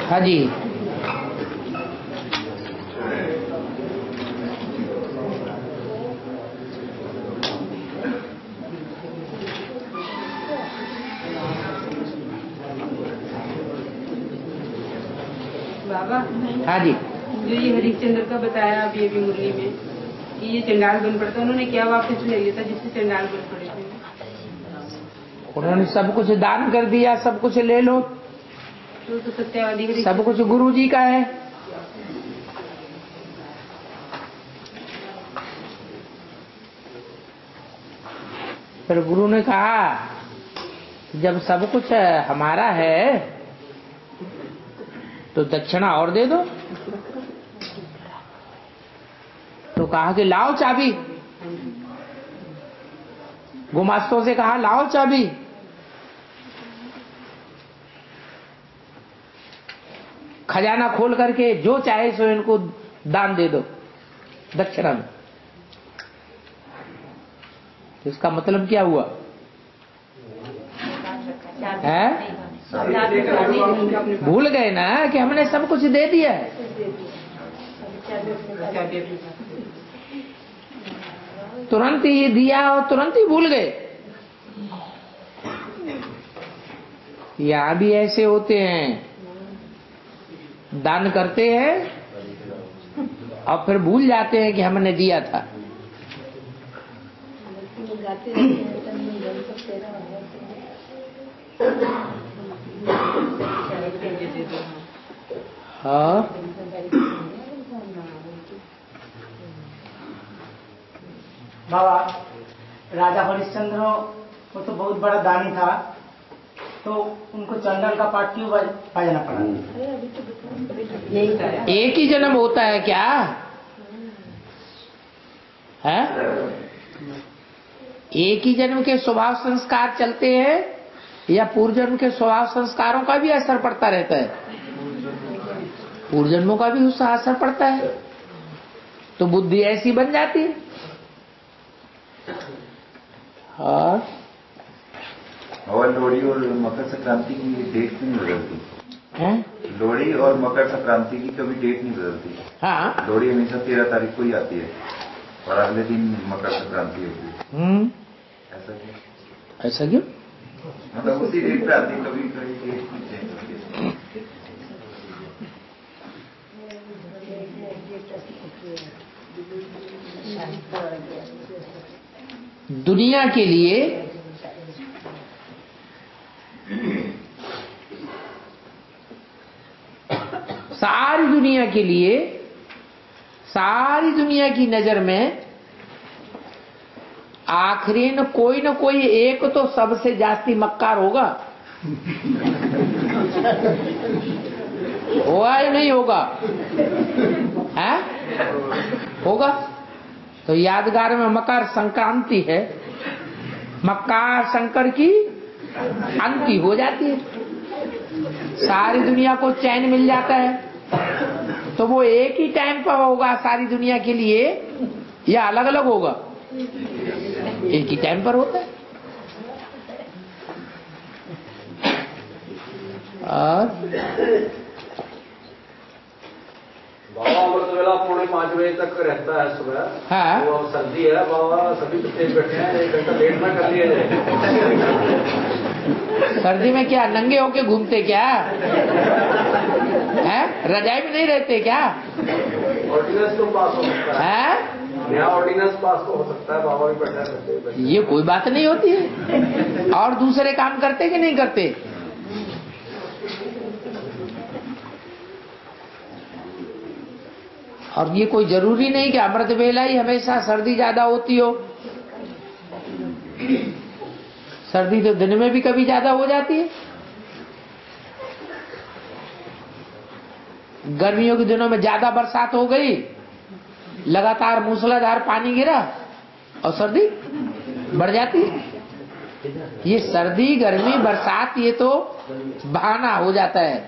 हाँ जी। बाबा। हाँ जी। जो ये हरिश्चंद्र का बताया अभी अभी मुरली में कि ये चंडाल बन पड़ता, उन्होंने क्या वापस ले लिया था जिससे चंडाल बन पड़े थे? उन्होंने सब कुछ दान कर दिया, सब कुछ ले लो, तो सत्यवादी सब कुछ गुरु जी का है। फिर गुरु ने कहा जब सब कुछ हमारा है तो दक्षिणा और दे दो। तो कहा कि लाओ चाबी, गुमास्तों से कहा लाओ चाबी। खजाना खोल करके जो चाहे सो इनको दान दे दो दक्षिणा में। तो इसका मतलब क्या हुआ है? भूल गए ना कि हमने सब कुछ दे दिया है। तुरंत ही दिया और तुरंत ही भूल गए। यहाँ भी ऐसे होते हैं, दान करते हैं और फिर भूल जाते हैं कि हमने दिया था। हाँ, बाबा राजा हरिश्चंद्र वो तो बहुत बड़ा दानी था, तो उनको चंडल का पाठ क्यों बजाना पड़ा? एक ही जन्म होता है क्या है? एक ही जन्म के स्वभाव संस्कार चलते हैं या पूर्व जन्म के स्वभाव संस्कारों का भी असर पड़ता रहता है? पूर्व जन्मों का भी उसका असर पड़ता है, तो बुद्धि ऐसी बन जाती है। और लोहड़ी और मकर संक्रांति की डेट नहीं बदलती है? लोहड़ी और मकर संक्रांति की कभी डेट नहीं बदलती। हाँ, लोहड़ी हमेशा 13 तारीख को ही आती है और अगले दिन मकर संक्रांति होती है। ऐसा क्यों? ऐसा क्यों? मतलब उसी डेट पे आती है, कभी कभी डेट नहीं चेंज होती है। दुनिया के लिए सारी दुनिया के लिए, सारी दुनिया की नजर में आखिरी न कोई एक तो सबसे जास्ती मक्कार होगा। होगा या नहीं होगा? है? होगा। तो यादगार में मकर संक्रांति है, मकर शंकर की अंति हो जाती है, सारी दुनिया को चैन मिल जाता है। तो वो एक ही टाइम पर होगा सारी दुनिया के लिए या अलग अलग होगा? एक ही टाइम पर होता है। और बाबा अमृत वेला 4:45 बजे तक रहता है सुबह। हाँ, वो सर्दी है बाबा, सभी तो तेज बैठे हैं, 1 घंटा लेट ना कर लिया जाए। सर्दी में क्या नंगे होके घूमते क्या है? रजाई में नहीं रहते क्या? ऑर्डिनेंस तो पास हो सकता है, नया ऑर्डिनेंस पास तो हो सकता है, बाबा भी बैठा रहते हैं। ये कोई बात नहीं होती है। और दूसरे काम करते कि नहीं करते? और ये कोई जरूरी नहीं कि अमृत वेला ही हमेशा सर्दी ज्यादा होती हो। सर्दी तो दिन में भी कभी ज्यादा हो जाती है। गर्मियों के दिनों में ज्यादा बरसात हो गई, लगातार मूसलाधार पानी गिरा और सर्दी बढ़ जाती है। ये सर्दी गर्मी बरसात ये तो बहाना हो जाता है।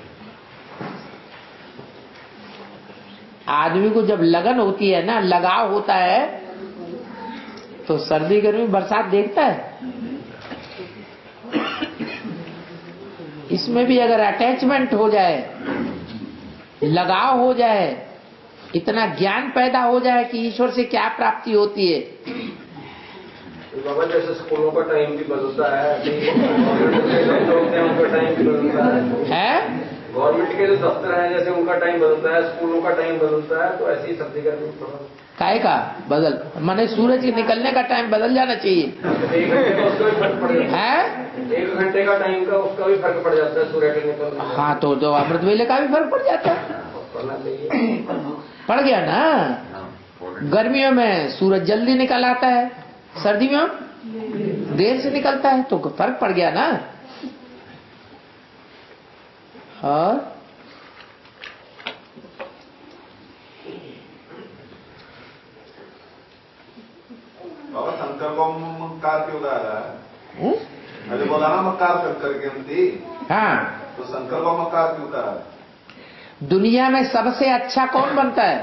आदमी को जब लगन होती है ना, लगाव होता है, तो सर्दी गर्मी बरसात देखता है। इसमें भी अगर अटैचमेंट हो जाए, लगाव हो जाए, इतना ज्ञान पैदा हो जाए कि ईश्वर से क्या प्राप्ति होती है। बाबा जैसे स्कूलों का टाइम भी बदलता है, उनका टाइम भी बदलता है। गवर्नमेंट के जो दफ्तर हैं जैसे उनका टाइम बदलता है, स्कूलों का टाइम बदलता है, तो ऐसी ही सब जगह काय का बदल माने सूरज के निकलने का टाइम बदल जाना चाहिए। 1 घंटे का उसका भी फर्क पड़ जाता है। 1 घंटे का टाइम का उसका भी फर्क पड़ जाता है सूर्य के निकलने। हाँ तो अमृत वेले का भी फर्क पड़ जाता है। पड़ गया ना। गर्मियों में सूरज जल्दी निकल आता है, सर्दियों में देर से निकलता है, तो फर्क पड़ गया ना। और बाबा शंकर को मक्कार क्यों कहा रहा है? मैंने बोला ना मक्कार शंकर की अंती। हाँ तो शंकर को मक्कार क्यों कहा? दुनिया में सबसे अच्छा कौन बनता है?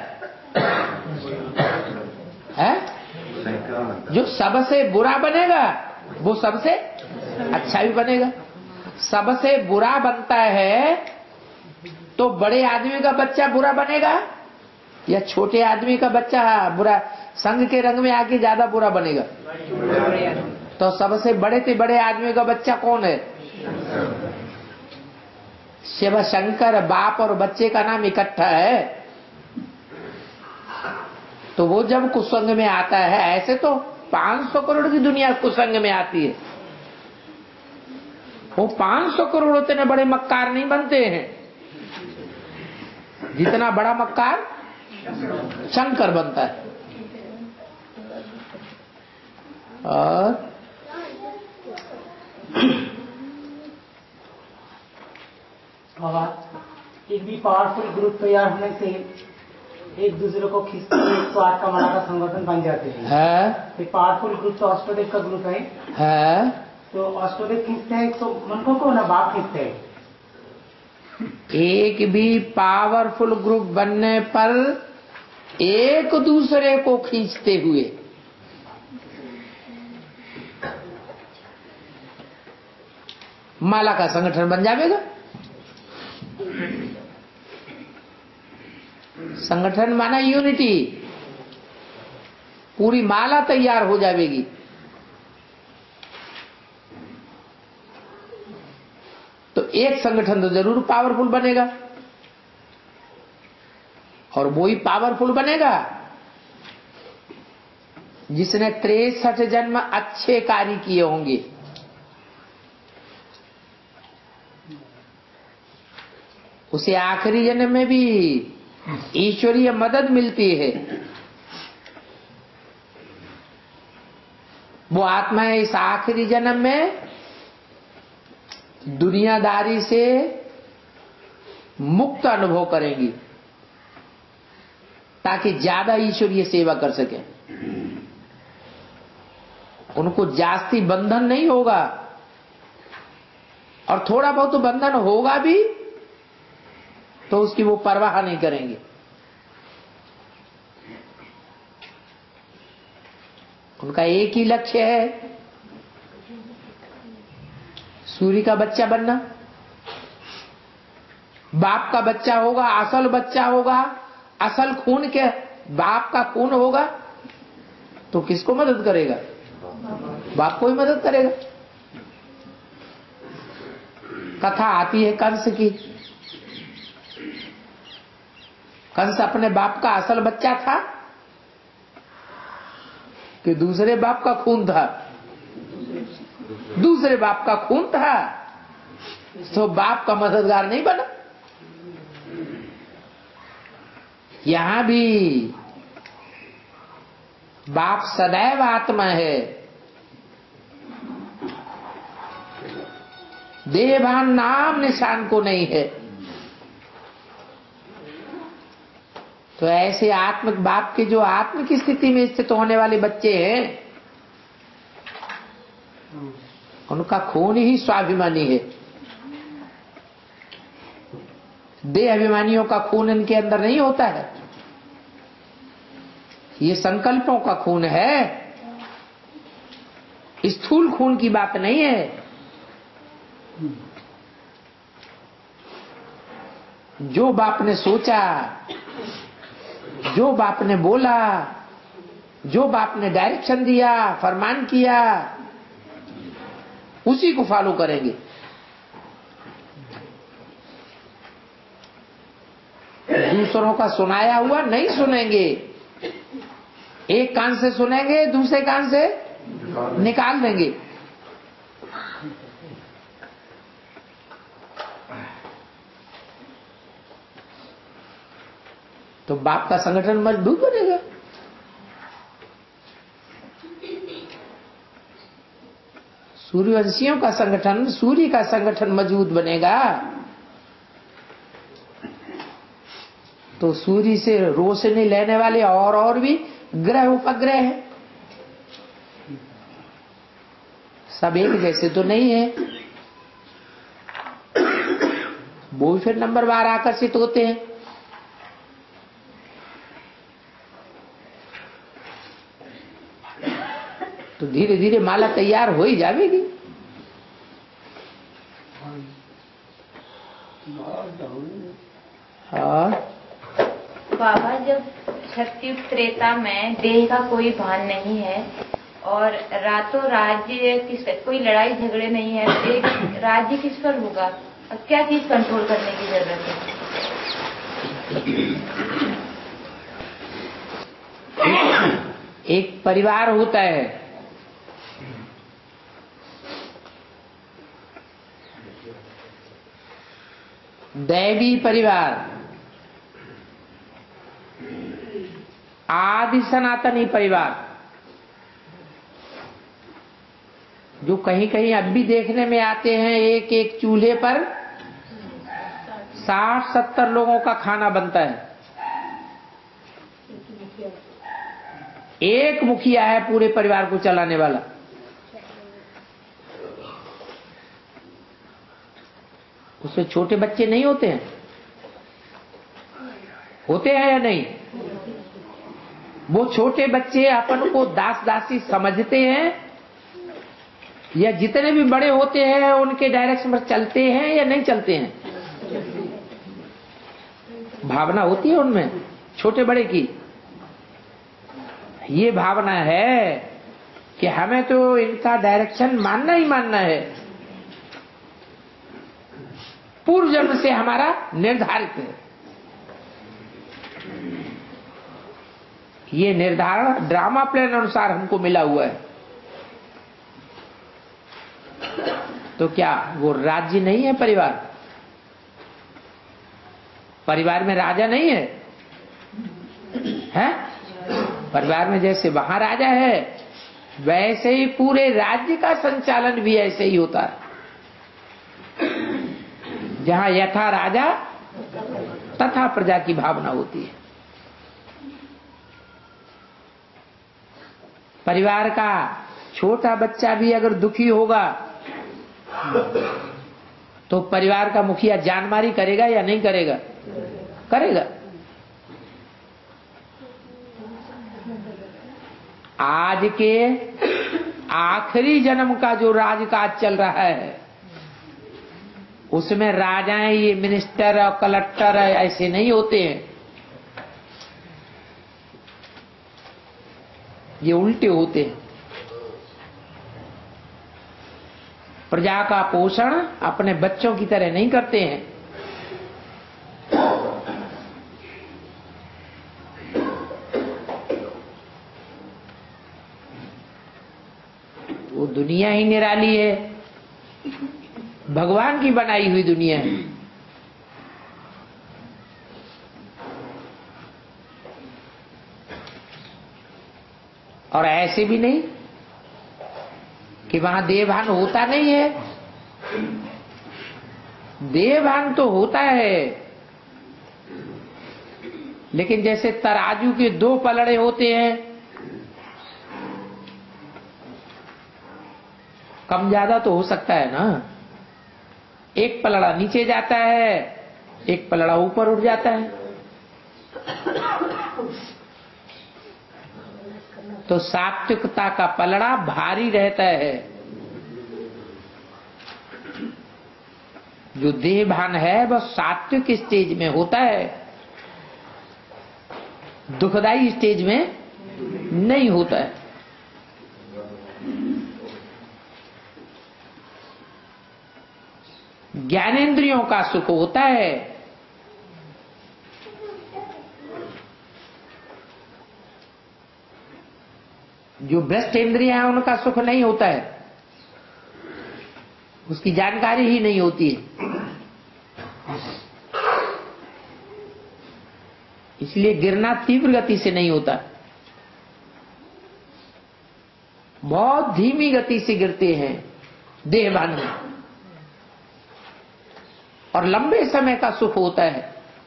जो सबसे बुरा बनेगा वो सबसे अच्छा भी बनेगा। सबसे बुरा बनता है तो बड़े आदमी का बच्चा बुरा बनेगा या छोटे आदमी का बच्चा बुरा? संग के रंग में आके ज्यादा बुरा बनेगा। तो सबसे बड़े से बड़े आदमी का बच्चा कौन है? शिव शंकर बाप और बच्चे का नाम इकट्ठा है। तो वो जब कुसंग में आता है, ऐसे तो 500 करोड़ की दुनिया कुसंग में आती है, वो 500 करोड़ उतने बड़े मक्कार नहीं बनते हैं जितना बड़ा मक्कार शंकर बनता है। और बाबा एक भी पावरफुल ग्रुप तैयार होने से एक दूसरे को खींचते हुए 108 का मना का संगठन बन जाते हैं। पावरफुल ग्रुप तो अष्टदेव का ग्रुप है। तो अष्टदेव खींचते हैं तो मन को ना बाप खींचते हैं। एक भी पावरफुल ग्रुप बनने पर एक दूसरे को खींचते हुए माला का संगठन बन जाएगा। संगठन माना यूनिटी, पूरी माला तैयार हो जाएगी। तो एक संगठन तो जरूर पावरफुल बनेगा, और वो ही पावरफुल बनेगा जिसने 63 जन्म अच्छे कार्य किए होंगे। उसे आखिरी जन्म में भी ईश्वरीय मदद मिलती है। वो आत्मा इस आखिरी जन्म में दुनियादारी से मुक्त अनुभव करेंगी ताकि ज्यादा ईश्वरीय सेवा कर सके। उनको जास्ती बंधन नहीं होगा, और थोड़ा बहुत तो बंधन होगा भी तो उसकी वो परवाह नहीं करेंगे। उनका एक ही लक्ष्य है, सूर्य का बच्चा बनना। बाप का बच्चा होगा, असल बच्चा होगा, असल खून के बाप का खून होगा, तो किसको मदद करेगा? बाप को ही मदद करेगा। कथा आती है कंस की। कंस अपने बाप का असल बच्चा था कि दूसरे बाप का खून था? दूसरे बाप का खून था, तो बाप का मददगार नहीं बना। यहां भी बाप सदैव आत्मा है, देहभान नाम निशान को नहीं है। तो ऐसे आत्मिक बाप के जो आत्मिक स्थिति में स्थित होने वाले बच्चे हैं, उनका खून ही स्वाभिमानी है। देह अभिमानियों का खून इनके अंदर नहीं होता है। ये संकल्पों का खून है, स्थूल खून की बात नहीं है। जो बाप ने सोचा, जो बाप ने बोला, जो बाप ने डायरेक्शन दिया, फरमान किया, उसी को फॉलो करेंगे। दूसरों का सुनाया हुआ नहीं सुनेंगे। एक कान से सुनेंगे, दूसरे कान से निकाल देंगे। तो बाप का संगठन मजबूत बनेगा। सूर्यवंशियों का संगठन, सूर्य का संगठन मजबूत बनेगा तो सूर्य से रोशनी लेने वाले और भी ग्रह उपग्रह हैं। सब एक जैसे तो नहीं है, वो फिर नंबर बार आकर्षित होते हैं। तो धीरे धीरे माला तैयार हो ही जाएगी। हाँ बाबा, जब सत्युग त्रेता में देह का कोई भान नहीं है और रातों राज्य कोई लड़ाई झगड़े नहीं है, एक राज्य किस पर होगा और क्या चीज कंट्रोल करने की जरूरत है? एक परिवार होता है, दैवी परिवार, आदि सनातनी परिवार, जो कहीं कहीं अब भी देखने में आते हैं। एक एक चूल्हे पर 60-70 लोगों का खाना बनता है। एक मुखिया है पूरे परिवार को चलाने वाला। उसमें छोटे बच्चे नहीं होते हैं? होते हैं या नहीं? वो छोटे बच्चे अपन को दास दासी समझते हैं या जितने भी बड़े होते हैं उनके डायरेक्शन पर चलते हैं या नहीं चलते हैं? भावना होती है उनमें छोटे बड़े की। ये भावना है कि हमें तो इनका डायरेक्शन मानना ही मानना है, पूर्व जन्म से हमारा निर्धारित है। ये निर्धारण ड्रामा प्लान अनुसार हमको मिला हुआ है। तो क्या वो राज्य नहीं है? परिवार में राजा नहीं है? हैं? परिवार में जैसे वहां राजा है वैसे ही पूरे राज्य का संचालन भी ऐसे ही होता है। जहां यथा राजा तथा प्रजा की भावना होती है। परिवार का छोटा बच्चा भी अगर दुखी होगा तो परिवार का मुखिया जानमारी करेगा या नहीं करेगा? करेगा। आज के आखिरी जन्म का जो राजकाज चल रहा है उसमें राजाएं ये मिनिस्टर और कलेक्टर ऐसे नहीं होते हैं, ये उल्टे होते हैं। प्रजा का पोषण अपने बच्चों की तरह नहीं करते हैं। वो दुनिया ही निराली है, भगवान की बनाई हुई दुनिया है। और ऐसे भी नहीं कि वहां देवभान होता नहीं है। देवभान तो होता है, लेकिन जैसे तराजू के 2 पलड़े होते हैं, कम ज्यादा तो हो सकता है ना। एक पलड़ा नीचे जाता है, एक पलड़ा ऊपर उठ जाता है। तो सात्विकता का पलड़ा भारी रहता है, जो देह भान है वह सात्विक स्टेज में होता है, दुखदाई स्टेज में नहीं होता है। ज्ञानेंद्रियों का सुख होता है, जो भ्रष्ट इंद्रियां हैं उनका सुख नहीं होता है, उसकी जानकारी ही नहीं होती है। इसलिए गिरना तीव्र गति से नहीं होता, बहुत धीमी गति से गिरते हैं देहभान में, और लंबे समय का सुख होता है।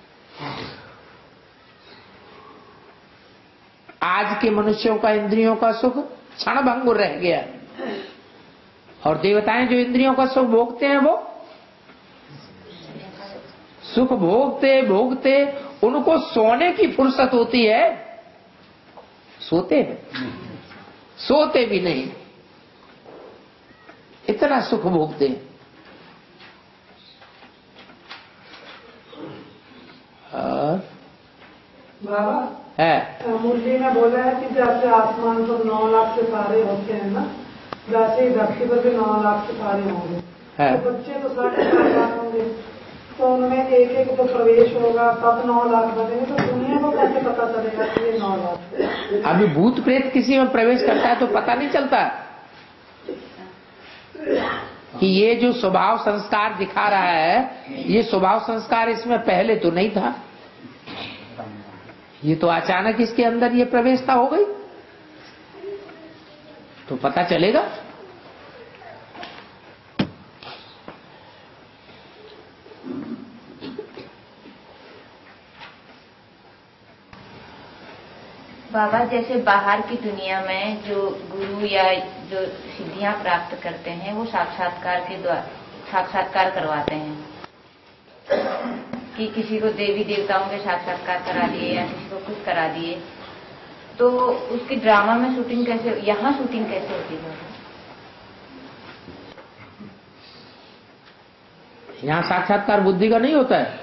आज के मनुष्यों का इंद्रियों का सुख क्षणभंगुर रह गया, और देवताएं जो इंद्रियों का सुख भोगते हैं वो सुख भोगते भोगते उनको सोने की फुर्सत होती है, सोते हैं, सोते भी नहीं, इतना सुख भोगते हैं। बाबा है मुरली में बोला है कि जैसे आसमान पर 9 लाख सितारे होते हैं ना, वैसे ही धरती पर भी 9 लाख सितारे होंगे। तो बच्चे तो 7.5 लाख होंगे, तो उनमें एक एक तो प्रवेश होगा, तब 9 लाख बनेंगे। तो दुनिया को कैसे पता चलेगा कि ये 9 लाख? अभी भूत प्रेत किसी में प्रवेश करता है तो पता नहीं चलता कि ये जो स्वभाव संस्कार दिखा रहा है, ये स्वभाव संस्कार इसमें पहले तो नहीं था, ये तो अचानक इसके अंदर ये प्रवेशता हो गई, तो पता चलेगा। बाबा, जैसे बाहर की दुनिया में जो गुरु या जो सिद्धियां प्राप्त करते हैं वो साक्षात्कार के द्वारा साक्षात्कार करवाते हैं कि किसी को देवी देवताओं के साक्षात्कार करा दिए या किसी को कुछ करा दिए, तो उसकी ड्रामा में शूटिंग कैसे, यहाँ शूटिंग कैसे होती है? यहाँ साक्षात्कार बुद्धि का नहीं होता है।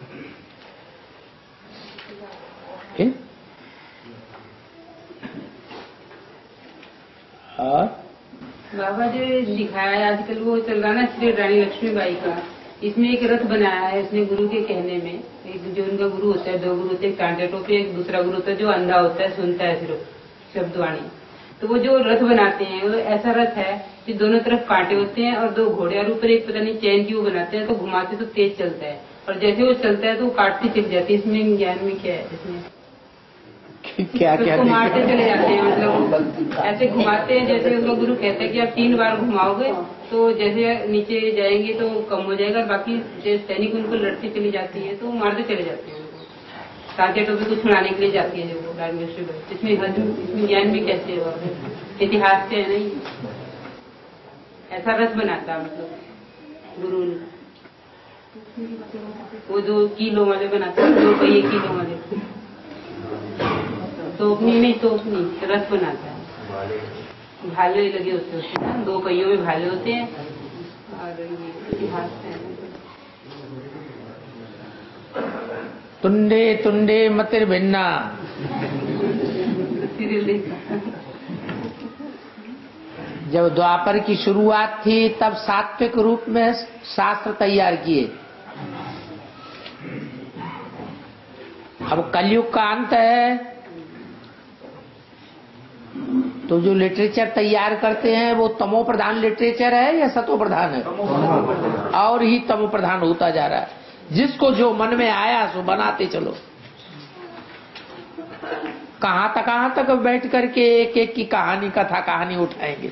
और बाबा जो दिखाया है आजकल वो चल रहा ना श्री रानी लक्ष्मीबाई का, इसमें एक रथ बनाया है उसने गुरु के कहने में। एक जो उनका गुरु होता है, 2 गुरु होते हैं, एक टांटे टोपी, एक दूसरा गुरु होता है जो अंधा होता है, सुनता है सिर्फ शब्दवाणी। तो वो जो रथ बनाते हैं वो ऐसा रथ है कि दोनों तरफ कांटे होते हैं और 2 घोड़े, और ऊपर एक पता नहीं चैन की वो बनाते हैं, तो घुमाते तो तेज चलता है, और जैसे वो चलता है तो वो काटती चली जाती है। इसमें ज्ञान में क्या है? इसमें क्या क्या घुमाते चले जाते हैं, मतलब ऐसे घुमाते हैं जैसे उनका गुरु कहता है कि आप 3 बार घुमाओगे तो जैसे नीचे जाएंगे तो कम हो जाएगा, बाकी सैनिक उनको लड़ती चली जाती है तो मारते चले जाते हैं उनको। ताकि टोपी को छुड़ाने के लिए जाती है जो वो राजमेश्वर। इसमें ज्ञान भी कैसे है? इतिहास से है नहीं, ऐसा रथ बनाता मतलब गुरु ने। वो 2 किलो वाले बनाते हैं, 2 पहिए किलो वाले, तोपनी रथ बनाता है, भाले लगे होते हैं, 2 पहियों में भाले होते हैं, और ये इतिहास है। तुंडे तुंडे मतिर भिन्ना, जब द्वापर की शुरुआत थी तब सात्विक रूप में शास्त्र तैयार किए। अब कलयुग का अंत है तो जो लिटरेचर तैयार करते हैं वो तमो प्रधान लिटरेचर है या सतो प्रधान है? और ही तमो प्रधान होता जा रहा है। जिसको जो मन में आया सो बनाते चलो। कहां तक बैठ करके एक एक की कहानी, कथा कहानी उठाएंगे।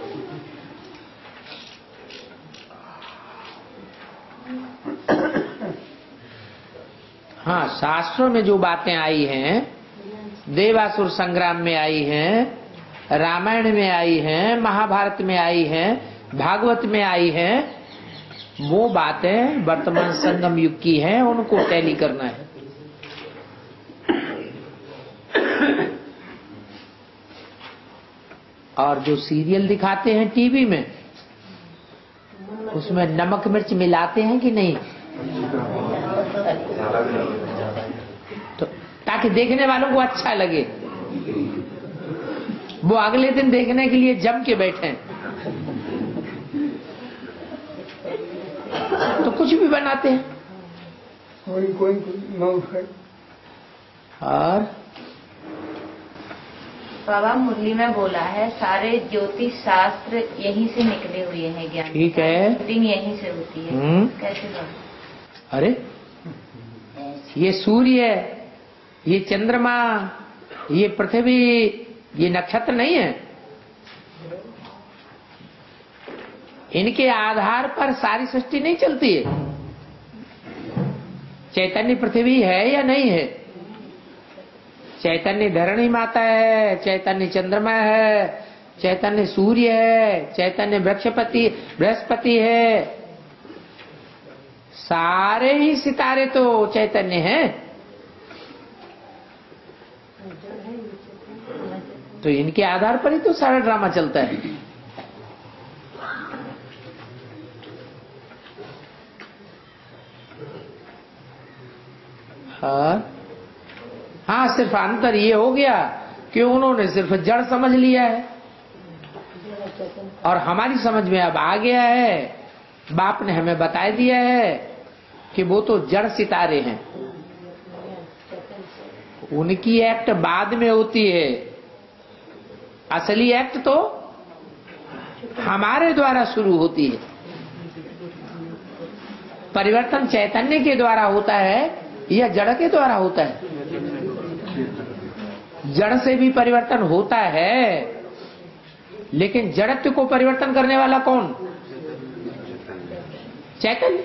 हाँ, शास्त्रों में जो बातें आई हैं, देवासुर संग्राम में आई हैं, रामायण में आई हैं, महाभारत में आई हैं, भागवत में आई हैं, वो बातें वर्तमान संगम युग की हैं, उनको टैली करना है। और जो सीरियल दिखाते हैं टीवी में, उसमें नमक मिर्च मिलाते हैं कि नहीं? तो ताकि देखने वालों को अच्छा लगे, वो अगले दिन देखने के लिए जम के बैठे। तो कुछ भी बनाते हैं। कोई और बाबा मुरली में बोला है सारे ज्योतिष शास्त्र यहीं से निकले हुए हैं ज्ञान। ठीक है, शूटिंग यहीं से होती है। कैसे बाबा? अरे ये सूर्य, ये चंद्रमा, ये पृथ्वी, ये नक्षत्र नहीं है। इनके आधार पर सारी सृष्टि नहीं चलती है। चैतन्य पृथ्वी है या नहीं है? चैतन्य धरणी माता है, चैतन्य चंद्रमा है, चैतन्य सूर्य है, चैतन्य बृहस्पति है। सारे ही सितारे तो चैतन्य हैं। तो इनके आधार पर ही तो सारा ड्रामा चलता है। हाँ, सिर्फ अंतर ये हो गया कि उन्होंने सिर्फ जड़ समझ लिया है और हमारी समझ में अब आ गया है। बाप ने हमें बता दिया है कि वो तो जड़ सितारे हैं, उनकी एक्ट बाद में होती है। असली एक्ट तो हमारे द्वारा शुरू होती है। परिवर्तन चैतन्य के द्वारा होता है या जड़ के द्वारा होता है? जड़ से भी परिवर्तन होता है, लेकिन जड़त्व को परिवर्तन करने वाला कौन? चैतन्य।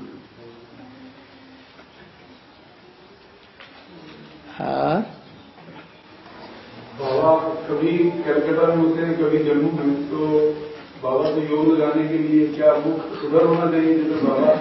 हाँ, बाबा कभी कलकत्ता में होते हैं, कभी जम्मू में, तो बाबा को योग लगाने के लिए क्या मुख उधर होना चाहिए? जैसे बाबा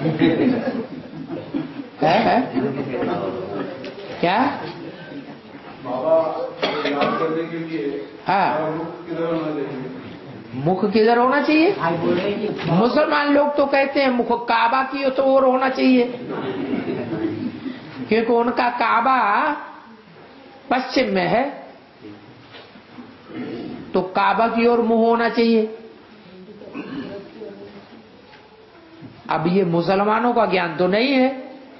है क्या बाबा याद करने के लिए हाँ, मुख किधर होना चाहिए? मुख किधर होना चाहिए? मुसलमान लोग तो कहते हैं मुख काबा की तो ओर होना चाहिए, क्योंकि उनका काबा पश्चिम में है, तो काबा की ओर मुंह होना चाहिए। अब ये मुसलमानों का ज्ञान तो नहीं है।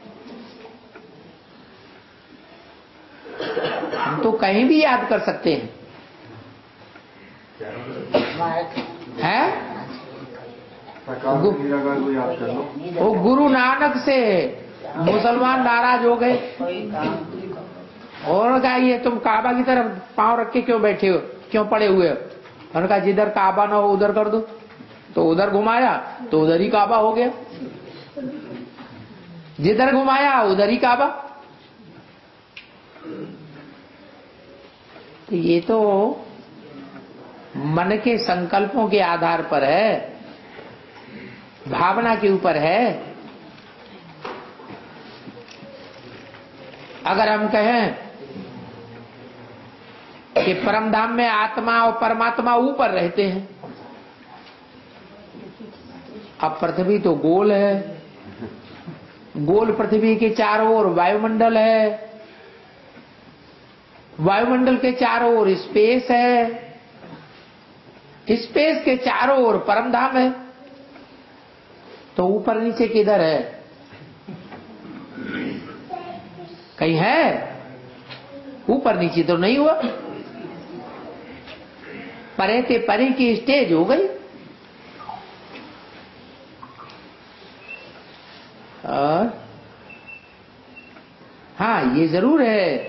हम तो कहीं भी याद कर सकते हैं। वो गुरु नानक से मुसलमान नाराज हो गए और कहा ये तुम काबा की तरफ पांव रख के क्यों बैठे हो, क्यों पड़े हुए हो? उन्होंने कहा जिधर काबा ना हो उधर कर दो, तो उधर घुमाया तो उधर ही काबा हो गया, जिधर घुमाया उधर ही काबा। तो ये तो मन के संकल्पों के आधार पर है, भावना के ऊपर है। अगर हम कहें कि परमधाम में आत्मा और परमात्मा ऊपर रहते हैं, अब पृथ्वी तो गोल है, गोल पृथ्वी के चारों ओर वायुमंडल है, वायुमंडल के चारों ओर स्पेस है, स्पेस के चारों ओर परमधाम है, तो ऊपर नीचे किधर है? कहीं है? ऊपर नीचे तो नहीं हुआ, परे ते परे की स्टेज हो गई। और हाँ, ये जरूर है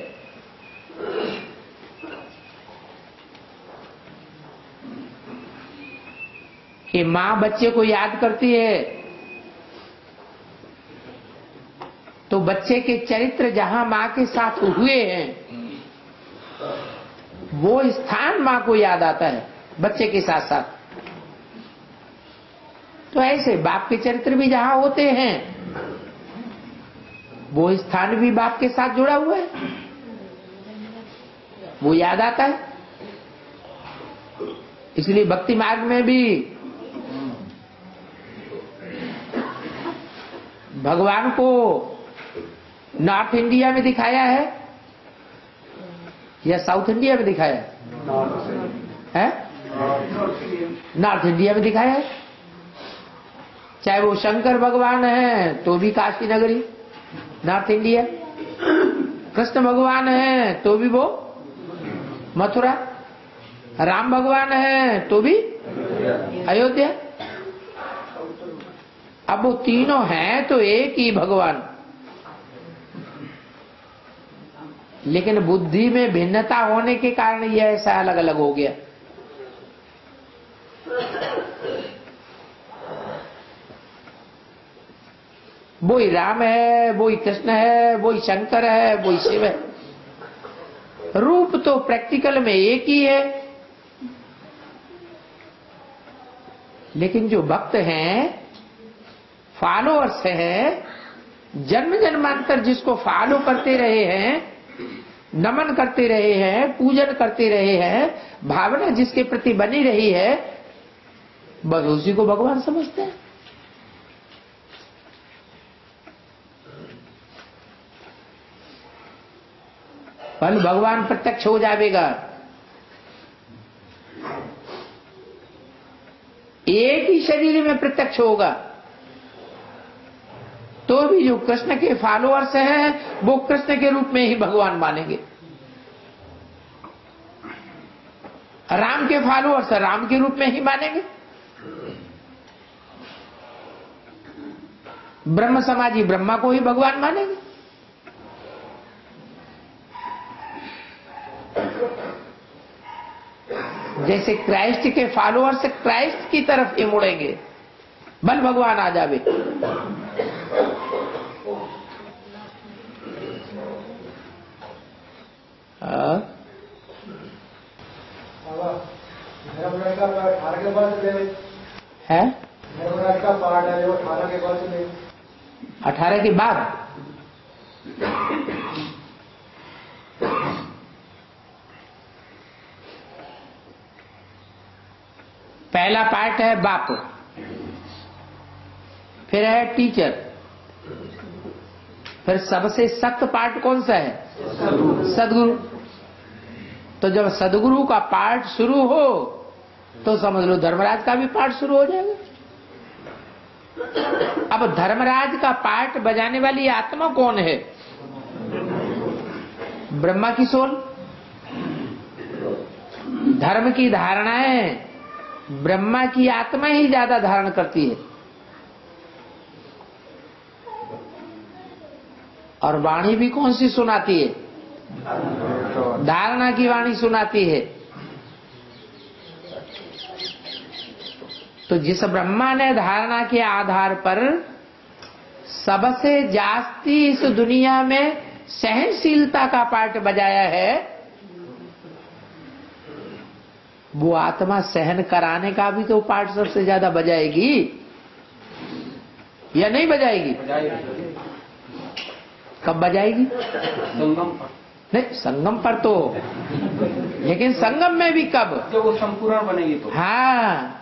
कि माँ बच्चे को याद करती है तो बच्चे के चरित्र जहां माँ के साथ हुए हैं वो स्थान माँ को याद आता है बच्चे के साथ साथ। तो ऐसे बाप के चरित्र भी जहां होते हैं वो स्थान भी बाप के साथ जुड़ा हुआ है, वो याद आता है। इसलिए भक्ति मार्ग में भी भगवान को नॉर्थ इंडिया में दिखाया है या साउथ इंडिया में दिखाया है? नॉर्थ इंडिया में दिखाया है। चाहे वो शंकर भगवान है तो भी काशी नगरी नॉर्थ इंडिया, कृष्ण भगवान है तो भी वो मथुरा, राम भगवान है तो भी अयोध्या। अब वो तीनों हैं तो एक ही भगवान, लेकिन बुद्धि में भिन्नता होने के कारण यह ऐसा अलग अलग हो गया। वो ही राम है, वो ही कृष्ण है, वो ही शंकर है, वो ही शिव है। रूप तो प्रैक्टिकल में एक ही है, लेकिन जो भक्त हैं, फॉलोअर्स हैं, जन्म जन्मांतर जिसको फॉलो करते रहे हैं, नमन करते रहे हैं, पूजन करते रहे हैं, भावना जिसके प्रति बनी रही है, बस उसी को भगवान समझते हैं। पर भगवान प्रत्यक्ष हो जाएगा। एक ही शरीर में प्रत्यक्ष होगा तो भी जो कृष्ण के फॉलोअर्स हैं वो कृष्ण के रूप में ही भगवान मानेंगे, राम के फॉलोअर्स राम के रूप में ही मानेंगे, ब्रह्म समाजी ब्रह्मा को ही भगवान मानेंगे। जैसे क्राइस्ट के फॉलोअर्स क्राइस्ट की ही मुड़ेंगे, बल भगवान आ जावे। है 18 के बाद पहला पार्ट है बाप, फिर है टीचर, फिर सबसे सख्त पार्ट कौन सा है? सदगुरु। तो जब सदगुरु का पार्ट शुरू हो तो समझ लो धर्मराज का भी पार्ट शुरू हो जाएगा। अब धर्मराज का पार्ट बजाने वाली आत्मा कौन है? ब्रह्मा की सोल। धर्म की धारणाएं ब्रह्मा की आत्मा ही ज्यादा धारण करती है, और वाणी भी कौन सी सुनाती है? धारणा की वाणी सुनाती है। तो जिस ब्रह्मा ने धारणा के आधार पर सबसे जास्ती इस दुनिया में सहनशीलता का पार्ट बजाया है, वो आत्मा सहन कराने का भी तो पार्ट सबसे ज्यादा बजाएगी या नहीं बजाएगी? कब बजाएगी? संगम पर। नहीं, संगम पर तो, लेकिन संगम में भी कब? जब वो संपूर्ण बनेगी तो। हाँ,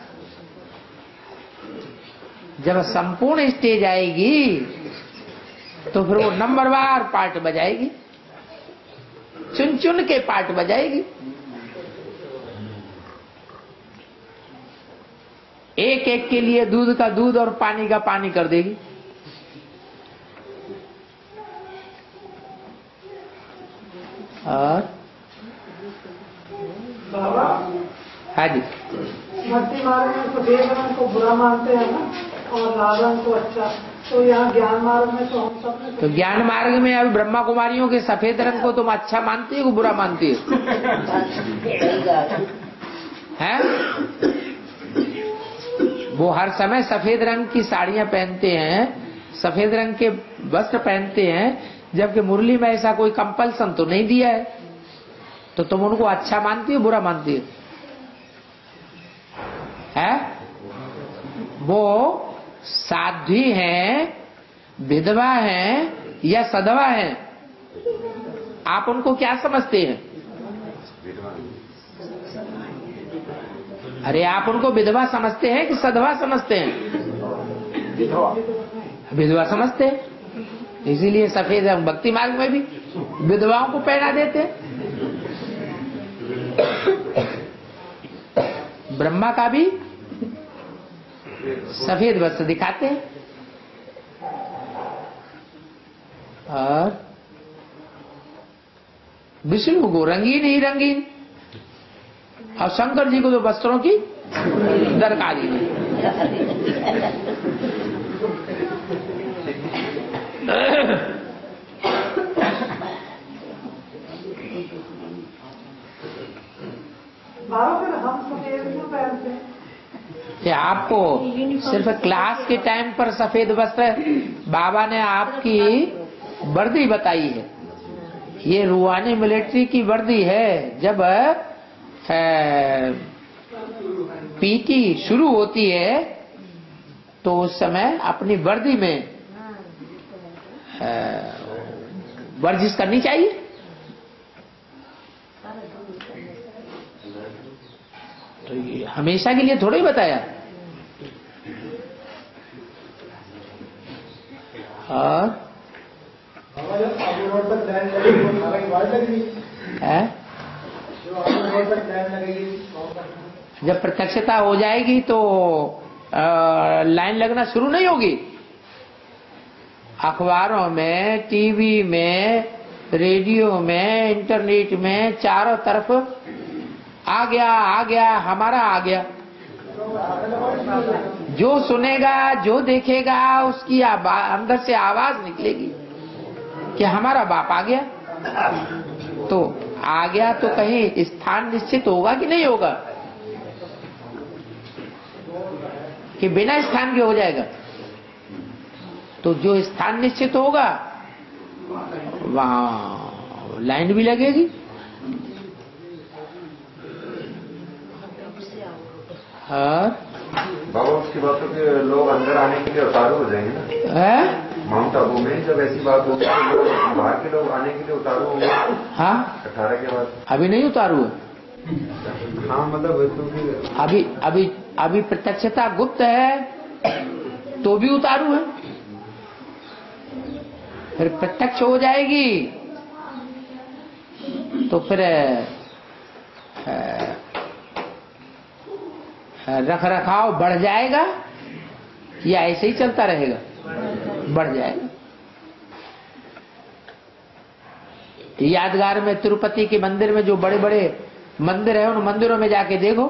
जब संपूर्ण स्टेज आएगी तो फिर वो नंबरवार पार्ट बजाएगी, चुन चुन के पार्ट बजाएगी। एक एक के लिए दूध का दूध और पानी का पानी कर देगी। और बाबा, हाँ जी, भक्ति मार्ग में सफेद रंग को बुरा मानते हैं ना, और लाल रंग को अच्छा। तो यहाँ ज्ञान मार्ग में तो हम सब तो ज्ञान मार्ग में अभी ब्रह्मा कुमारियों के सफेद रंग को तुम अच्छा मानती हो, बुरा मानती हो? हैं? वो हर समय सफेद रंग की साड़ियां पहनते हैं, सफेद रंग के वस्त्र पहनते हैं, जबकि मुरली में ऐसा कोई कंपल्सन तो नहीं दिया है। तो तुम उनको अच्छा मानती हो, बुरा मानती हो? है? वो साध्वी हैं, विधवा हैं या सधवा हैं? आप उनको क्या समझते हैं? अरे आप उनको विधवा समझते हैं कि सधवा समझते हैं? विधवा समझते हैं, इसीलिए सफेद रंग भक्ति मार्ग में भी विधवाओं को पहना देते हैं। ब्रह्मा का भी सफेद वस्त्र दिखाते हैं और विष्णु को रंगीन ही रंगीन, और शंकर जी को तो वस्त्रों की दरकारी नहीं। बाबा फिर हम सफेद क्यों पहनते हैं? कि आपको सिर्फ क्लास के टाइम पर सफेद वस्त्र, बाबा ने आपकी वर्दी बताई है, ये रूहानी मिलिट्री की वर्दी है। जब पीटी शुरू होती है तो उस समय अपनी वर्दी में वर्जिश करनी चाहिए। तो ये हमेशा के लिए थोड़ा ही बताया। और जब प्रत्यक्षता हो जाएगी तो लाइन लगना शुरू नहीं होगी। अखबारों में, टीवी में, रेडियो में, इंटरनेट में, चारों तरफ आ गया हमारा आ गया। जो सुनेगा, जो देखेगा, उसकी अंदर से आवाज निकलेगी कि हमारा बाप आ गया। तो आ गया तो कहीं स्थान निश्चित होगा कि नहीं होगा, कि बिना स्थान के हो जाएगा। तो जो स्थान निश्चित होगा वहां लाइन भी लगेगी। बाबा उसकी बातों के लोग अंदर आने के लिए उतारू हो जाएंगे ना माउंट आबू में। जब ऐसी बात होती है तो बाहर के लोग आने के लिए उतारू होंगे। हाँ 18 के बाद अभी नहीं उतारू है। हाँ मतलब अभी प्रत्यक्षता गुप्त है तो भी उतारू है। फिर प्रत्यक्ष हो जाएगी तो फिर रख रखाव बढ़ जाएगा या ऐसे ही चलता रहेगा? बढ़ जाएगा। यादगार में तिरुपति के मंदिर में जो बड़े बड़े मंदिर है, उन मंदिरों में जाके देखो,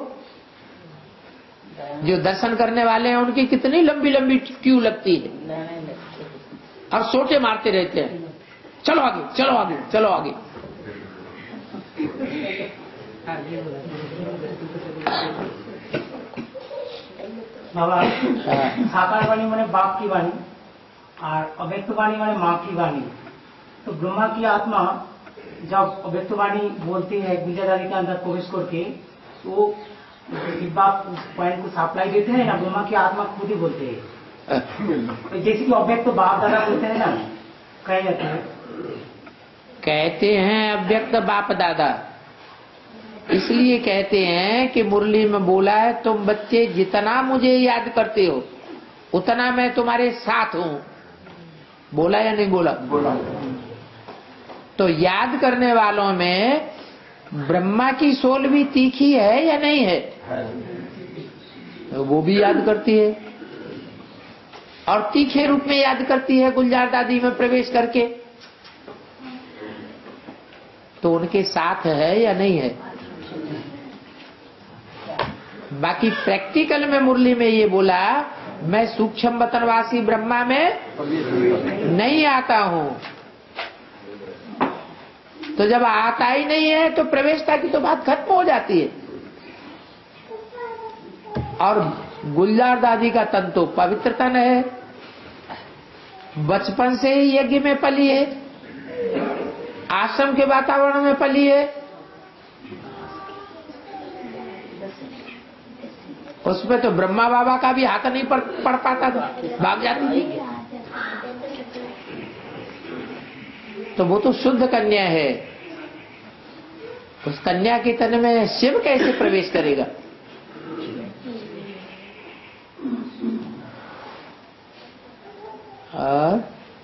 जो दर्शन करने वाले हैं उनकी कितनी लंबी लंबी क्यू लगती है और सोटे मारते रहते हैं, चलो आगे चलो आगे चलो आगे। बाबा साकार वाणी माने बाप की वाणी और अव्यक्त वाणी माने माँ की वाणी। तो ब्रह्मा की आत्मा जब अव्यक्त वाणी बोलती है विद्यालय के अंदर प्रवेश करके, तो बाप पॉइंट को सप्लाई देते हैं ना, ब्रह्मा की आत्मा खुद ही बोलते हैं। तो जैसे कि अव्यक्त बाप दादा बोलते हैं ना, कहते हैं अव्यक्त बाप दादा, इसलिए कहते हैं कि मुरली में बोला है, तुम बच्चे जितना मुझे याद करते हो उतना मैं तुम्हारे साथ हूं। बोला या नहीं बोला? बोला। तो याद करने वालों में ब्रह्मा की सोल भी तीखी है या नहीं है? तो वो भी याद करती है और तीखे रूप में याद करती है गुलजार दादी में प्रवेश करके। तो उनके साथ है या नहीं है? बाकी प्रैक्टिकल में मुरली में ये बोला, मैं सूक्ष्म वतनवासी ब्रह्मा में नहीं आता हूं। तो जब आता ही नहीं है तो प्रवेशता की तो बात खत्म हो जाती है। और गुलजार दादी का तन तो पवित्र तन है, बचपन से ही यज्ञ में पली है, आश्रम के वातावरण में पली है, उसमें तो ब्रह्मा बाबा का भी हाथ नहीं पड़ पाता था, भाग जाती थी। तो वो तो शुद्ध कन्या है, उस कन्या के तन में शिव कैसे प्रवेश करेगा? और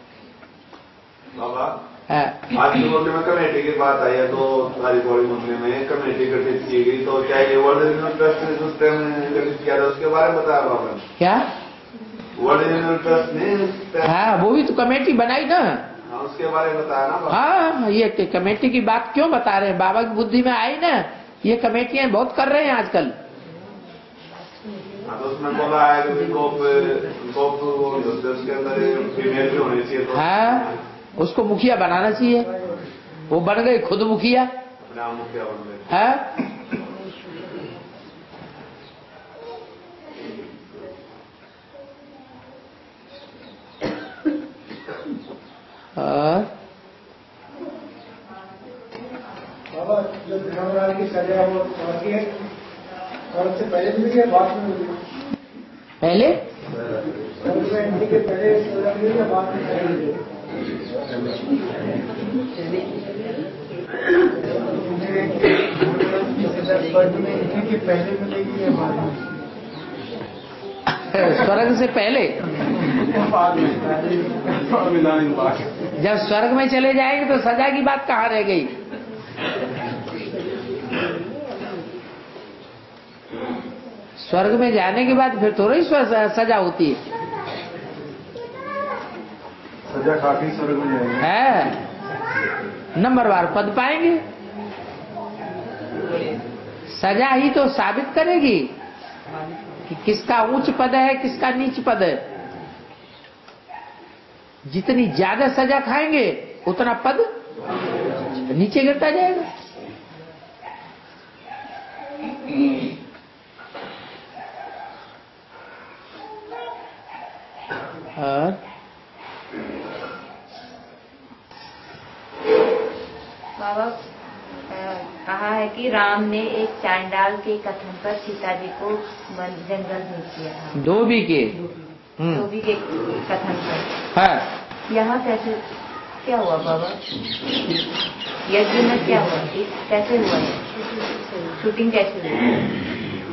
बाबा आज के मुद्दे में कमेटी की बात आई है, तो सारी बॉडी मुद्दे में कमेटी गठित की गई, तो क्या ये वर्ल्ड यूनियन ट्रस्ट ने उस टाइम गठित किया था, उसके बारे में बताया बाबा ने? क्या वर्ल्ड यूनियन ट्रस्ट ने? हाँ, वो भी तो कमेटी बनाई ना। हाँ, उसके बारे में बताया ना बाबा? हाँ, ये कमेटी की बात क्यों बता रहे हैं, बाबा की बुद्धि में आई ना, ये कमेटियां बहुत कर रहे हैं आजकल। हाँ, तो उसमें बोला है कि उसके अंदर फीमेल भी होनी चाहिए, तो हाँ, उसको मुखिया बनाना चाहिए, वो बन गए खुद मुखिया। अपना मुखिया बन गए। हाँ, बाबा जो धर्मराज की सजा है वो स्वर्ग से पहले मिली या बाद में मिली? पहले स्वर्ग में एंट्री के पहले सजा मिली या बाद में सजा मिली? स्वर्ग में एंट्री के पहले मिलेगी या बाद में? स्वर्ग से पहले, जब स्वर्ग में चले जाएंगे तो सजा की बात कहाँ रह गई? स्वर्ग में जाने के बाद फिर थोड़ी सजा होती है। सजा खाके स्वर्ग में जाएंगे। है, नंबरवार पद पाएंगे। सजा ही तो साबित करेगी कि किसका उच्च पद है, किसका नीच पद है। जितनी ज्यादा सजा खाएंगे उतना पद नीचे गिरता जाएगा। और बाबा कहा है कि राम ने एक चांडाल के कथन पर सीता जी को जंगल भेज दिया था। धोबी के कथन पर। हाँ, यहाँ कैसे क्या हुआ बाबा? यज्ञ में क्या हुआ, कैसे हुआ है, शूटिंग कैसे हुई?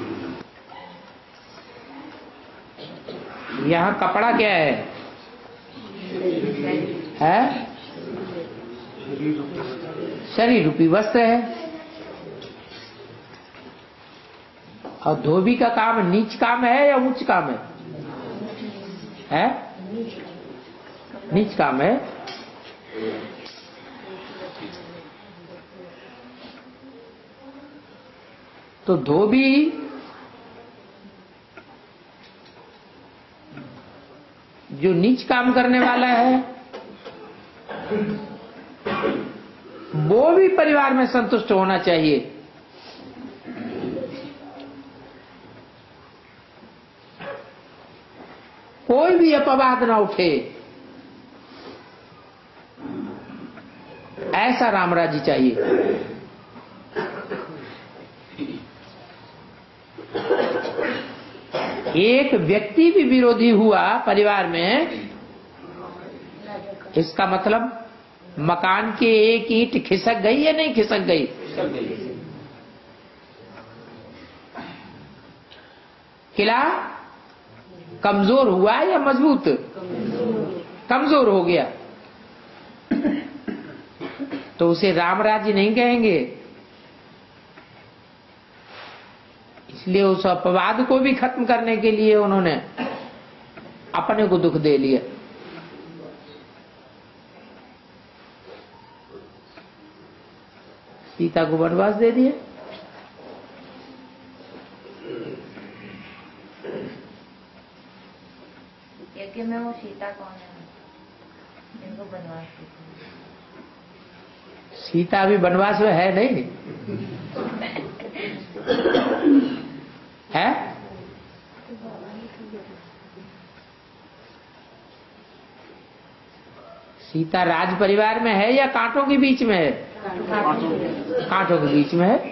यहाँ कपड़ा क्या है? है शरीर रूपी वस्त्र है। और धोबी का काम नीच काम है या उच्च काम है? नीच काम है। तो धोबी जो नीच काम करने वाला है वो भी परिवार में संतुष्ट होना चाहिए। कोई भी अपवाद ना उठे, ऐसा रामराज्य चाहिए। एक व्यक्ति भी विरोधी हुआ परिवार में, इसका मतलब मकान की एक ईंट खिसक गई या नहीं खिसक गई? किला कमजोर हुआ या मजबूत? कमजोर हो गया, तो उसे रामराज्य नहीं कहेंगे। इसलिए उस अपवाद को भी खत्म करने के लिए उन्होंने अपने को दुख दे लिया। सीता को वनवास दे दिया। यज्ञ में वो सीता कौन है जिनको वनवास देते? सीता अभी वनवास में है नहीं है? सीता राज परिवार में है या कांटों के बीच में है? कांटों के बीच में है।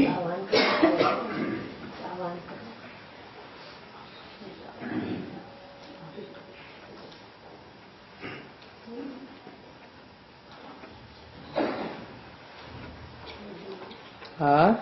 हाँ,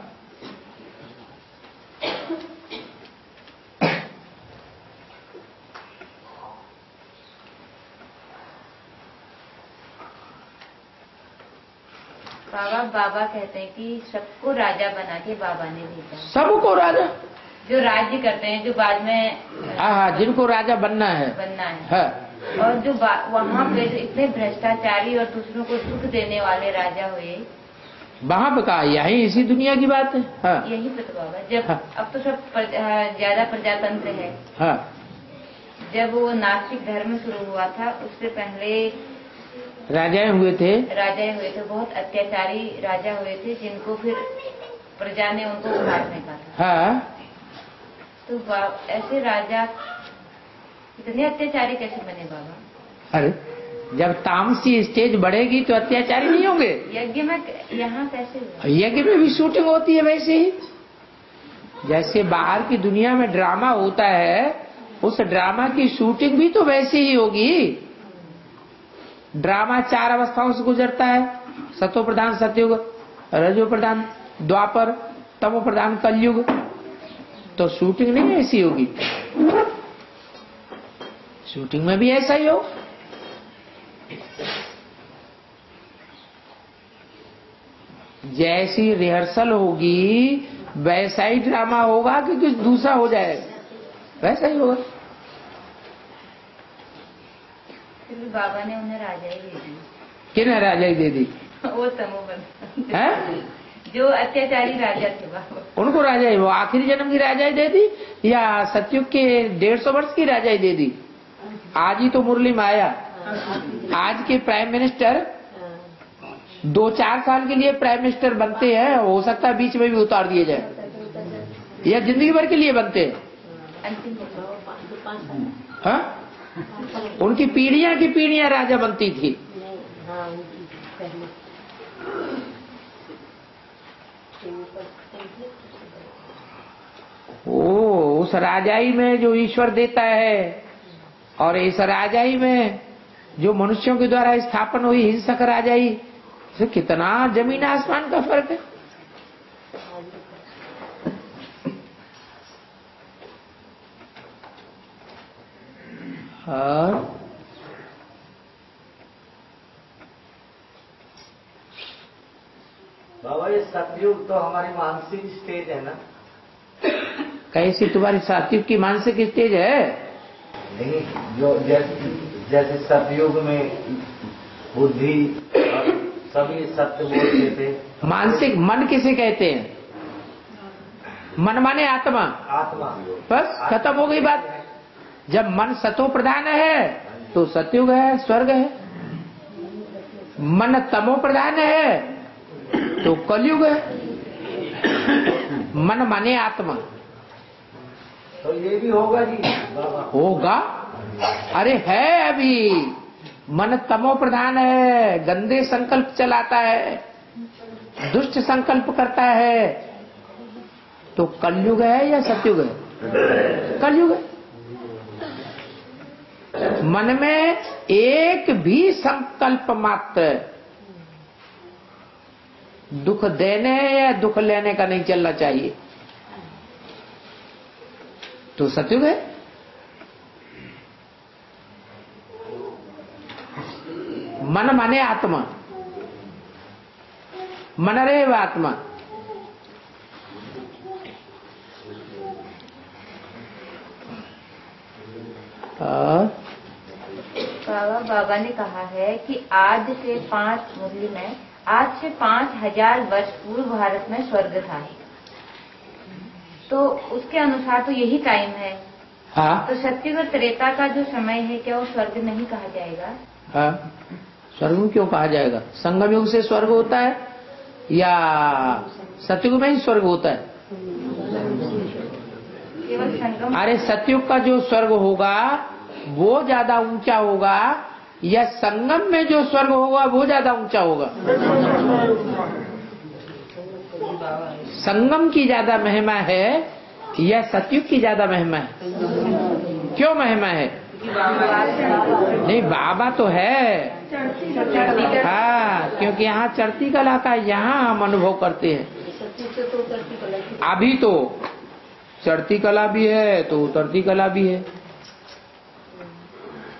बाबा कहते हैं कि सबको राजा बना के बाबा ने भेजा। सबको राजा जो राज्य करते हैं, जो बाद में हाँ, जिनको राजा बनना है हाँ। और जो वहाँ पे जो इतने भ्रष्टाचारी और दूसरों को सुख देने वाले राजा हुए, वहाँ पे कहा यही इसी दुनिया की बात है हाँ। यही तो बाबा जब हाँ। अब तो सब ज्यादा प्रजातंत्र है हाँ। जब वो नास्तिक धर्म शुरू हुआ था उससे पहले राजाएं हुए थे, बहुत अत्याचारी राजा हुए थे जिनको फिर प्रजा ने उनको उखाड़ फेंका था हाँ। तो ऐसे राजा इतने अत्याचारी कैसे बने बाबा? अरे जब तामसी स्टेज बढ़ेगी तो अत्याचारी नहीं होंगे। यज्ञ में यहाँ कैसे हुआ? यज्ञ में भी शूटिंग होती है वैसे ही, जैसे बाहर की दुनिया में ड्रामा होता है उस ड्रामा की शूटिंग भी तो वैसे ही होगी। ड्रामा 4 अवस्थाओं से गुजरता है, सतो प्रधान सतयुग, रजो प्रधान द्वापर, तमो प्रधान कलयुग। तो शूटिंग नहीं ऐसी होगी, शूटिंग में भी ऐसा ही हो। जैसी रिहर्सल होगी वैसा ही ड्रामा होगा कि कुछ दूसरा हो जाएगा, वैसा ही होगा। फिर बाबा ने उन्हें राजाई दे दी। किन्हें राजाई दे दी? वो तमोबन है जो अत्याचारी राजा थे बाबा, उनको राजाई, वो आखिरी जन्म की राजाई दे दी या सतयुग के 150 वर्ष की राजाई दे दी? आज ही तो मुरली में आया, आज के प्राइम मिनिस्टर 2-4 साल के लिए प्राइम मिनिस्टर बनते हैं, हो सकता है बीच में भी उतार दिए जाए, या जिंदगी भर के लिए बनते हैं हाँ? उनकी पीढ़ियां की पीढ़ियां राजा बनती थी। ओ उस राजाई में जो ईश्वर देता है और इस राजाई में जो मनुष्यों के द्वारा स्थापन हुई हिंसक राजाई, से कितना जमीन आसमान का फर्क है। और बाबा ये सतयुग तो हमारी मानसिक स्टेज है ना? कैसी तुम्हारी सतयुग की मानसिक स्टेज है? नहीं, जो जैसे सतयुग में बुद्धि सभी सत्य बोलते थे। मानसिक मन किसे कहते हैं? मन माने आत्मा, आत्मा बस खत्म हो गई बात। जब मन सतो प्रधान है तो सतयुग है, स्वर्ग है। मन तमो प्रधान है तो कलयुग है। मन माने आत्मा, तो ये भी होगा जी बाबा? होगा, अरे है अभी। मन तमो प्रधान है, गंदे संकल्प चलाता है, दुष्ट संकल्प करता है, तो कलयुग है या सतयुग है? कलयुग है। मन में एक भी संकल्प मात्र दुख देने या दुख लेने का नहीं चलना चाहिए, तो सतयुग है। मन माने आत्मा, मन रे व आत्मा। बाबा ने कहा है कि आज से 5000 वर्ष पूर्व भारत में स्वर्ग था, तो उसके अनुसार तो यही टाइम है। हाँ। तो सतयुग और त्रेता का जो समय है क्या वो स्वर्ग नहीं कहा जाएगा? हाँ, स्वर्ग क्यों कहा जाएगा? संगम युग से स्वर्ग होता है या सतयुग में ही स्वर्ग होता है? केवल संगम। अरे सतयुग का जो स्वर्ग होगा वो ज्यादा ऊंचा होगा या संगम में जो स्वर्ग होगा वो ज्यादा ऊंचा होगा? संगम की ज्यादा महिमा है या सतयुग की ज्यादा महिमा है? क्यों महिमा है? नहीं, बाबा तो है हाँ, क्योंकि यहाँ चढ़ती कला का यहाँ हम अनुभव करते हैं। अभी तो चढ़ती कला भी है तो उतरती कला भी है,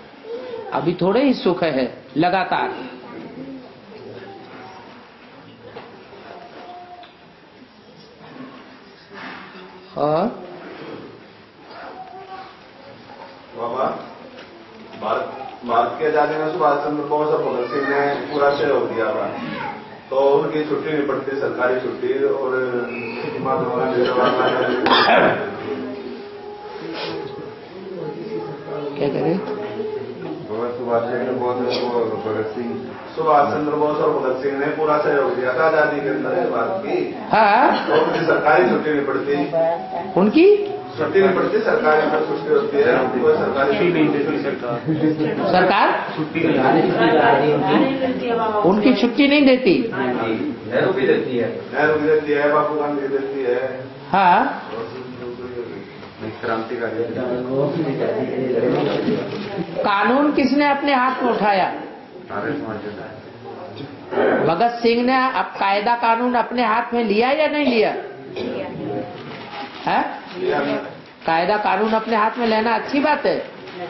अभी थोड़े ही सुख है लगातार। और बाबा भारत की आजादी में सुभाष चंद्र बोस और भगत सिंह ने पूरा सहयोग दिया था, तो उनकी छुट्टी नहीं पड़ती, सरकारी छुट्टी, और महात्मा गांधी क्या करें? सुभाष चंद्र बोस और भगत सिंह ने पूरा सहयोग दिया था आजादी के अंदर भारत की। हाँ, तो उनकी सरकारी छुट्टी नहीं पड़ती, उनकी छुट्टी नहीं पड़ती, सरकारी अंदर छुट्टी होती है, कोई सरकारी छुट्टी नहीं देती सरकार, उनकी छुट्टी नहीं देती। नेहरू भी देती है, नेहरू भी देती है, बापू गांधी देती है। हाँ, क्रांतिकारी कानून किसने अपने हाथ में उठाया? भगत सिंह ने अब कायदा कानून अपने हाथ में लिया या नहीं लिया? है? कायदा कानून अपने हाथ में लेना अच्छी बात है।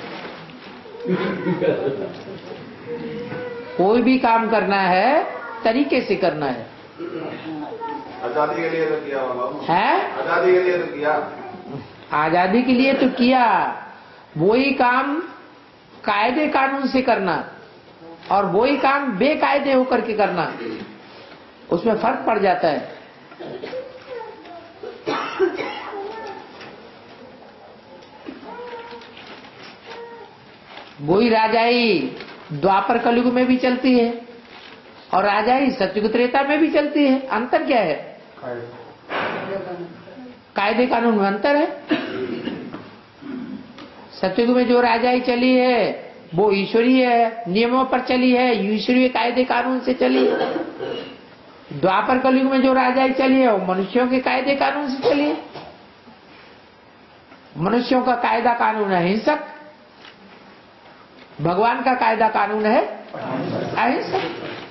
कोई भी काम करना है तरीके से करना है। आजादी के लिए तो किया बाबा है? आजादी के लिए तो किया, आजादी के लिए तो किया, वही काम कायदे कानून से करना और वही काम बेकायदे होकर के करना, उसमें फर्क पड़ जाता है। वही राजाई द्वापर कलयुग में भी चलती है और राजाई सतयुग त्रेता में भी चलती है। अंतर क्या है? कायदे कानून में अंतर है। सतयुग में जो राजाई चली है वो ईश्वरीय है, नियमों पर चली है, ईश्वरीय कायदे कानून से चली है। द्वापर कलयुग में जो राजाई चली है वो मनुष्यों के कायदे कानून से चली है। मनुष्यों का कायदा कानून है हिंसक, भगवान का कायदा कानून है अहिंसक।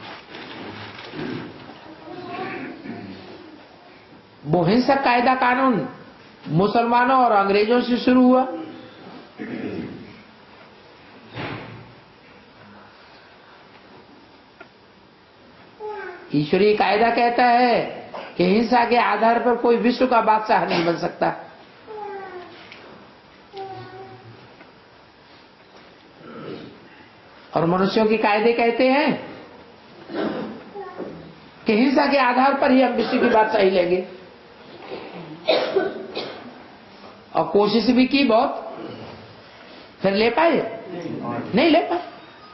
वो हिंसक कायदा कानून मुसलमानों और अंग्रेजों से शुरू हुआ। ईश्वरीय कायदा कहता है कि हिंसा के आधार पर कोई विश्व का बादशाह नहीं बन सकता। और मनुष्यों के कायदे कहते हैं कि हिंसा के आधार पर ही हम विश्व की बादशाही लेंगे। और कोशिश भी की बहुत, फिर ले पाए? नहीं ले पाए।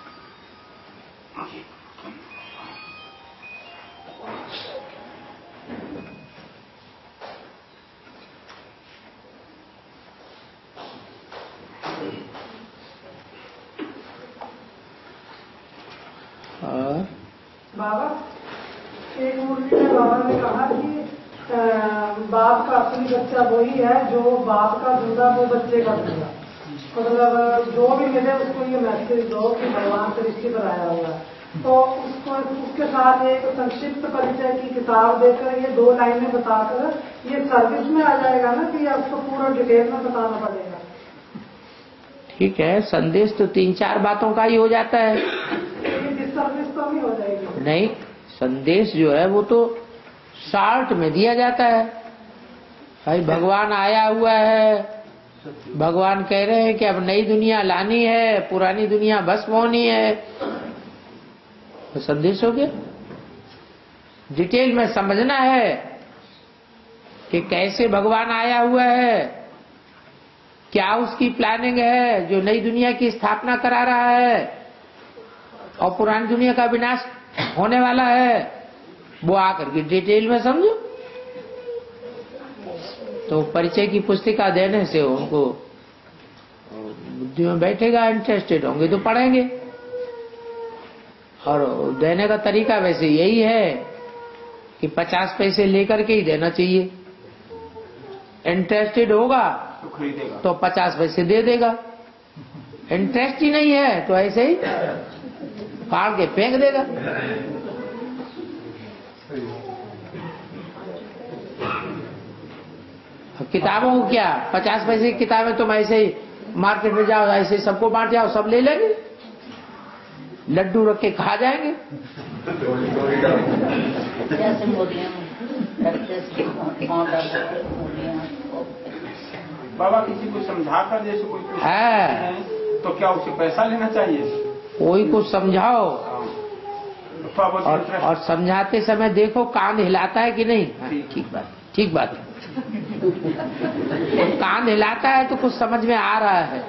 बाबा एक मुरली में बाबा ने कहा कि बाप का असली बच्चा वही है जो बाप का दूल्हा वो बच्चे का दूल्हा। मतलब जो भी मिले उसको ये मैसेज दो कि भगवान सृष्टि पर आया हुआ है। तो उसको उसके साथ एक संक्षिप्त परिचय की किताब देकर ये 2 लाइनें बताकर ये सर्विस में आ जाएगा ना कि आपको पूरा डिटेल में बताना पड़ेगा? ठीक है, संदेश तो 3-4 बातों का ही हो जाता है। सर्विस तो नहीं हो जाएगी? नहीं, संदेश जो है वो तो शार्ट में दिया जाता है। भाई भगवान आया हुआ है, भगवान कह रहे हैं कि अब नई दुनिया लानी है, पुरानी दुनिया भस्म होनी है, तो संदेश हो गया। डिटेल में समझना है कि कैसे भगवान आया हुआ है, क्या उसकी प्लानिंग है जो नई दुनिया की स्थापना करा रहा है और पुरानी दुनिया का विनाश होने वाला है, वो आकर के डिटेल में समझो। तो परिचय की पुस्तिका देने से उनको बुद्धि में बैठेगा, इंटरेस्टेड होंगे तो पढ़ेंगे। और देने का तरीका वैसे यही है कि 50 पैसे लेकर के ही देना चाहिए। इंटरेस्टेड होगा तो 50 पैसे दे देगा, इंटरेस्ट ही नहीं है तो ऐसे ही फाड़ के फेंक देगा। किताबों को क्या, 50 पैसे की किताबें तुम ऐसे ही मार्केट में जाओ, ऐसे ही सबको बांट जाओ, सब ले लेंगे, लड्डू रख के खा जाएंगे। बाबा किसी को समझा कर जैसे कोई कुछ है तो क्या उसे पैसा लेना चाहिए? कोई को समझाओ और समझाते समय देखो कान हिलाता है कि नहीं। ठीक बात, ठीक बात। कान हिलाता है तो कुछ समझ में आ रहा है,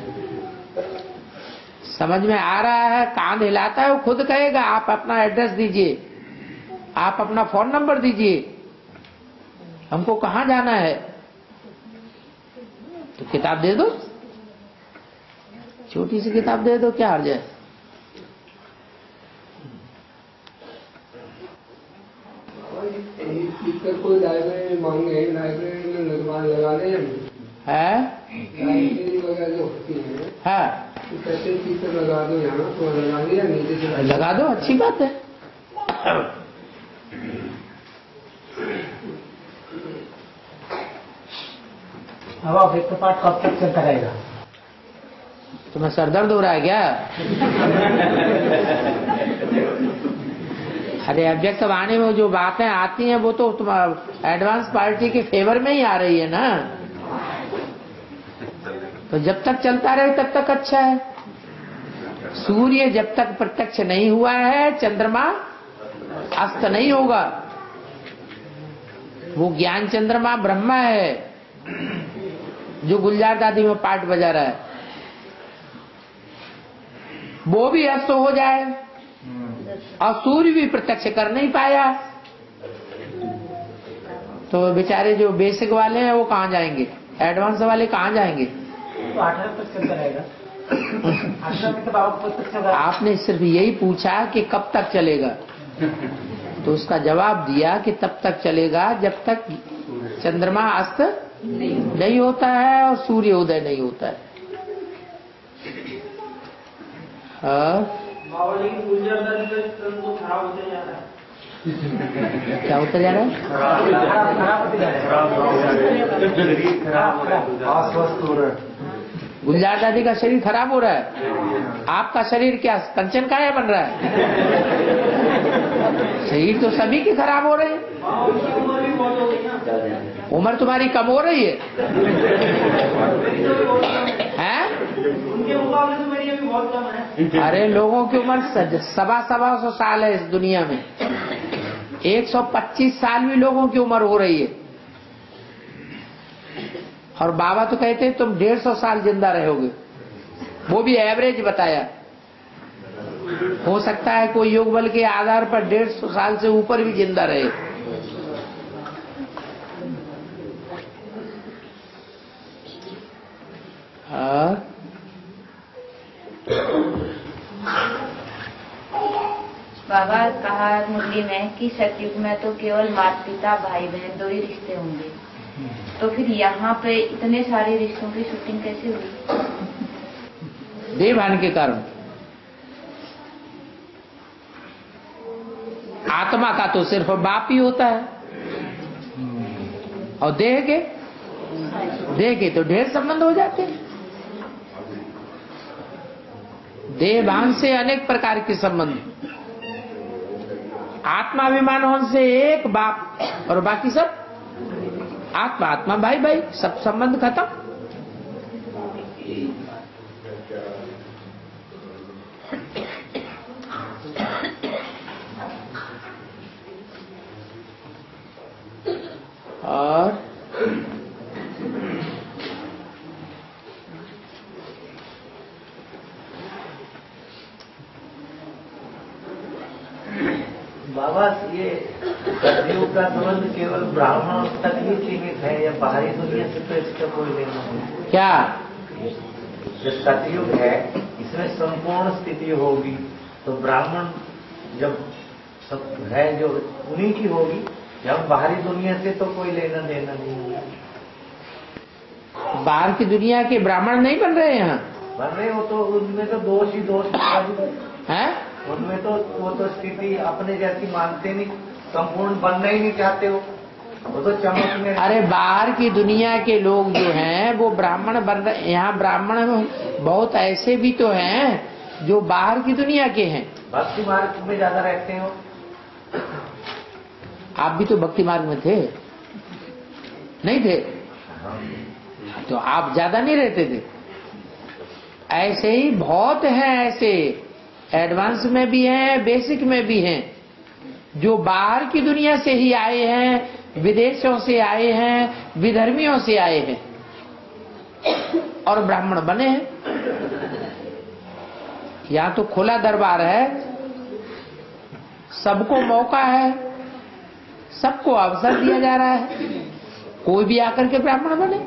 समझ में आ रहा है। कान हिलाता है वो खुद कहेगा आप अपना एड्रेस दीजिए, आप अपना फोन नंबर दीजिए, हमको कहाँ जाना है। तो किताब दे दो, छोटी सी किताब दे दो, क्या हर्ज है। कोई लाइब्रेरी मांगे, लाइब्रेरी में लगा दें है, लाइब्रेरी वगैरह जो होती है कैसे स्पीकर लगा दो यहाँ, तो लगा दिया नीचे से लगा दो, अच्छी बात है। अब एक पाठ कब तक चलता रहेगा? तुम्हें सरदर्द हो रहा है क्या? अरे अव्यक्त वाणी में जो बातें आती हैं वो तो तुम्हारा एडवांस पार्टी के फेवर में ही आ रही है ना। तो जब तक चलता रहे तब तक अच्छा है। सूर्य जब तक प्रत्यक्ष नहीं हुआ है, चंद्रमा अस्त नहीं होगा। वो ज्ञान चंद्रमा ब्रह्मा है जो गुलजार दादी में पाठ बजा रहा है, वो भी अस्त हो जाए और सूर्य भी प्रत्यक्ष कर नहीं पाया तो बेचारे जो बेसिक वाले हैं वो कहाँ जाएंगे, एडवांस वाले कहाँ जाएंगे। तो 18 तक चलता रहेगा। 18 तक बाबा तक चलेगा। आपने सिर्फ यही पूछा कि कब तक चलेगा, तो उसका जवाब दिया कि तब तक चलेगा जब तक चंद्रमा अस्त नहीं होता है और सूर्य उदय नहीं होता है। खराब होते जा रहा है। क्या होता जा रहा है? खराब होते जा रहा है। गुलजार दादी का शरीर खराब हो रहा है, आपका शरीर क्या कंचन काया बन रहा है? शरीर तो सभी के खराब हो रहे हैं। उम्र तुम्हारी कम हो रही है, हैं? उनके मुकाबले तो मेरी अभी बहुत कम है। अरे लोगों की उम्र 125 साल है इस दुनिया में, 125 साल भी लोगों की उम्र हो रही है। और बाबा तो कहते हैं तुम 150 साल जिंदा रहोगे, वो भी एवरेज बताया। हो सकता है कोई योग बल के आधार पर 150 साल से ऊपर भी जिंदा रहे। बाबा कहा मुरली में कि सतयुग में तो केवल माता पिता भाई बहन 2 ही रिश्ते होंगे, तो फिर यहाँ पे इतने सारे रिश्तों की शूटिंग कैसे हुई? देवभान के कारण। आत्मा का तो सिर्फ बाप ही होता है और देह के तो ढेर संबंध हो जाते हैं। देवभान से अनेक प्रकार के संबंध, आत्माभिमान होने से एक बाप और बाकी सब आत्मा भाई भाई, सब संबंध खत्म। और बाबा ये सतयुग का संबंध केवल ब्राह्मण तक ही सीमित है या बाहरी दुनिया से तो इसका कोई लेना नहीं? क्या जो सतयुग है इसमें संपूर्ण स्थिति होगी तो ब्राह्मण जब सब है जो उन्हीं की होगी, जब बाहरी दुनिया से तो कोई लेना देना नहीं होगा। बाहर की दुनिया के ब्राह्मण नहीं बन रहे यहाँ, बन रहे हो तो उनमें तो दोष ही दोष हैं? उनमें तो वो तो स्थिति अपने जैसी मानते नहीं, संपूर्ण बनना ही नहीं चाहते हो, वो तो चमक में। अरे बाहर की दुनिया के लोग जो हैं वो ब्राह्मण बन रहे, यहाँ ब्राह्मण बहुत ऐसे भी तो हैं जो बाहर की दुनिया के हैं। भक्ति मार्ग में ज्यादा रहते हो। आप भी तो भक्ति मार्ग में थे, नहीं थे? तो आप ज्यादा नहीं रहते थे। ऐसे ही बहुत हैं, ऐसे एडवांस में भी हैं, बेसिक में भी हैं, जो बाहर की दुनिया से ही आए हैं, विदेशों से आए हैं, विधर्मियों से आए हैं और ब्राह्मण बने हैं। यहाँ तो खुला दरबार है, सबको मौका है, सबको अवसर दिया जा रहा है, कोई भी आकर के ब्राह्मण बने।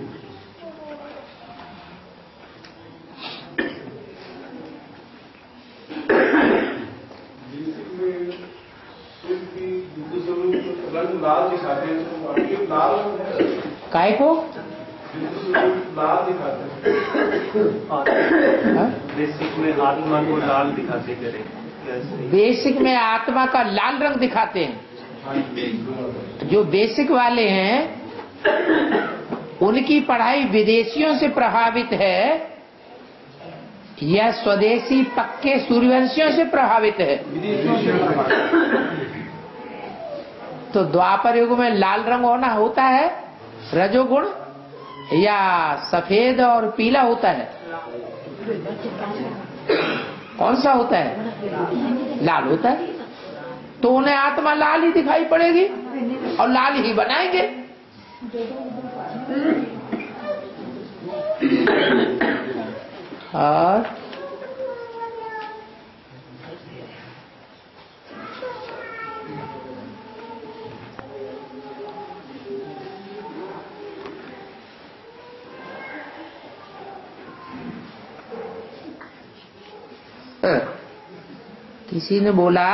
लाल दिखाते हैं, लाल काय को लाल दिखाते हैं, बेसिक में आत्मा को लाल दिखाते करें, बेसिक में आत्मा का लाल रंग दिखाते हैं। जो बेसिक वाले हैं उनकी पढ़ाई विदेशियों से प्रभावित है या स्वदेशी पक्के सूर्यवंशियों से प्रभावित है? तो द्वापर युग में लाल रंग होना होता है रजोगुण या सफेद और पीला होता है? कौन सा होता है? लाल होता है। तो उन्हें आत्मा लाल ही दिखाई पड़ेगी और लाल ही बनाएंगे। और किसी ने बोला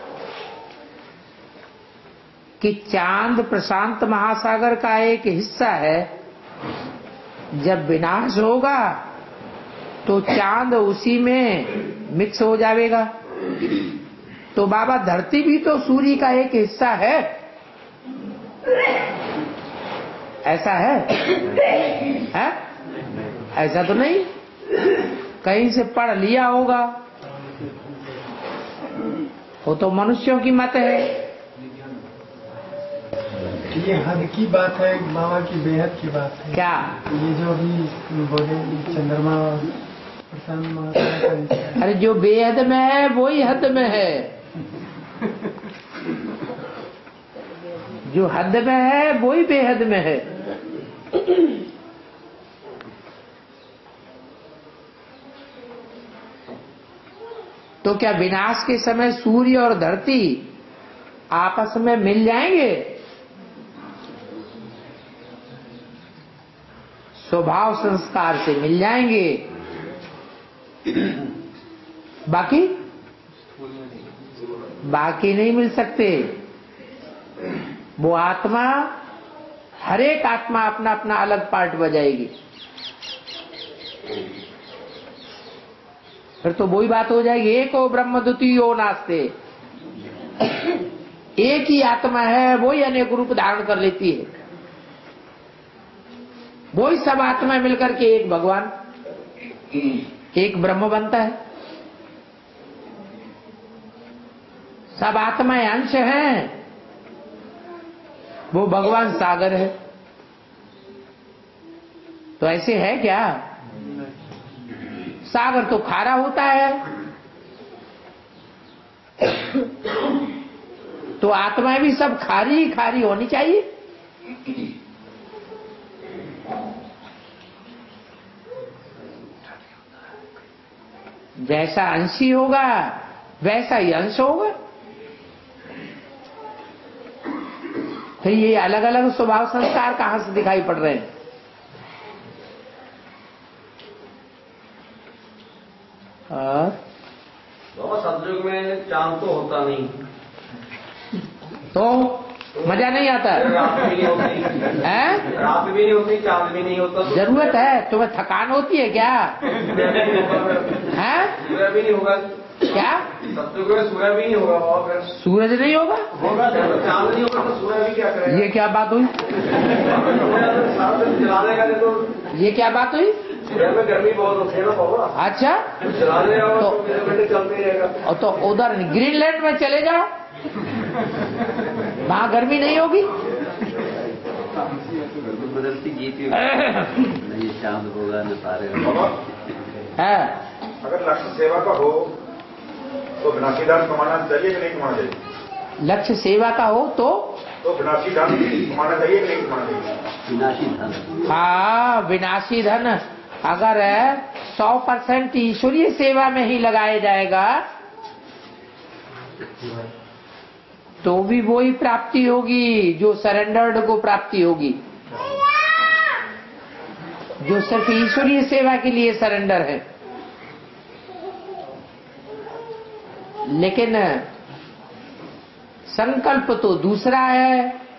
कि चांद प्रशांत महासागर का एक हिस्सा है, जब विनाश होगा तो चांद उसी में मिक्स हो जाएगा। तो बाबा धरती भी तो सूर्य का एक हिस्सा है, ऐसा है? ऐसा तो नहीं, कहीं से पढ़ लिया होगा, वो तो मनुष्यों की मत है। ये हद की बात है बाबा की, बेहद की बात है। क्या ये जो अभी बोले चंद्रमा प्रशांत महासागर का, अरे जो बेहद में है वही हद में है, जो हद में है वही बेहद में है। तो क्या विनाश के समय सूर्य और धरती आपस में मिल जाएंगे? स्वभाव संस्कार से मिल जाएंगे, बाकी नहीं मिल सकते। वो आत्मा, हर एक आत्मा अपना अपना अलग पार्ट बजाएगी। फिर तो वही बात हो जाएगी, एको ब्रह्म द्वितीयो नास्ते। एक ही आत्मा है, वही अनेक रूप धारण कर लेती है, वही सब आत्मा मिलकर के एक भगवान, एक ब्रह्म बनता है। सब आत्माएं अंश हैं, वो भगवान सागर है। तो ऐसे है क्या? सागर तो खारा होता है, तो आत्माएं भी सब खारी ही खारी होनी चाहिए। जैसा अंशी होगा वैसा ही अंश होगा। फिर ये अलग अलग स्वभाव संस्कार कहां से दिखाई पड़ रहे हैं? तो सतयुग में चांद तो होता नहीं, तो मजा नहीं आता। रात भी नहीं होती है? रात भी नहीं होती, चांद भी नहीं होता। जरूरत है? तुम्हें थकान होती है क्या? है? सूर्य भी नहीं होगा क्या? सतयुग में सूर्य भी नहीं होगा। और सूरज नहीं होगा? चांद नहीं होगा तो सूर्य भी क्या करेगा? ये क्या बात हुई? जलाने का तो ये क्या बात हुई? सूर्य में गर्मी बहुत होती है ना बाबा। अच्छा, जलाने और चलते ही रहेगा। और तो उधर ग्रीनलैंड में चले जाओ, वहां गर्मी नहीं होगी। बदलती गीती नहीं शांत होगा न सारे है। अगर लक्ष्य सेवा का हो तो विनाशी धन कमाना चाहिए कि नहीं कमाना चाहिए? लक्ष्य सेवा का हो तो विनाशी धन कमाना चाहिए कि नहीं कमाना चाहिए? विनाशी धन, हाँ, विनाशी धन अगर 100% ईश्वरीय सेवा में ही लगाया जाएगा तो भी वही प्राप्ति होगी जो सरेंडर्ड को प्राप्ति होगी, जो सिर्फ ईश्वरीय सेवा के लिए सरेंडर है। लेकिन संकल्प तो दूसरा है।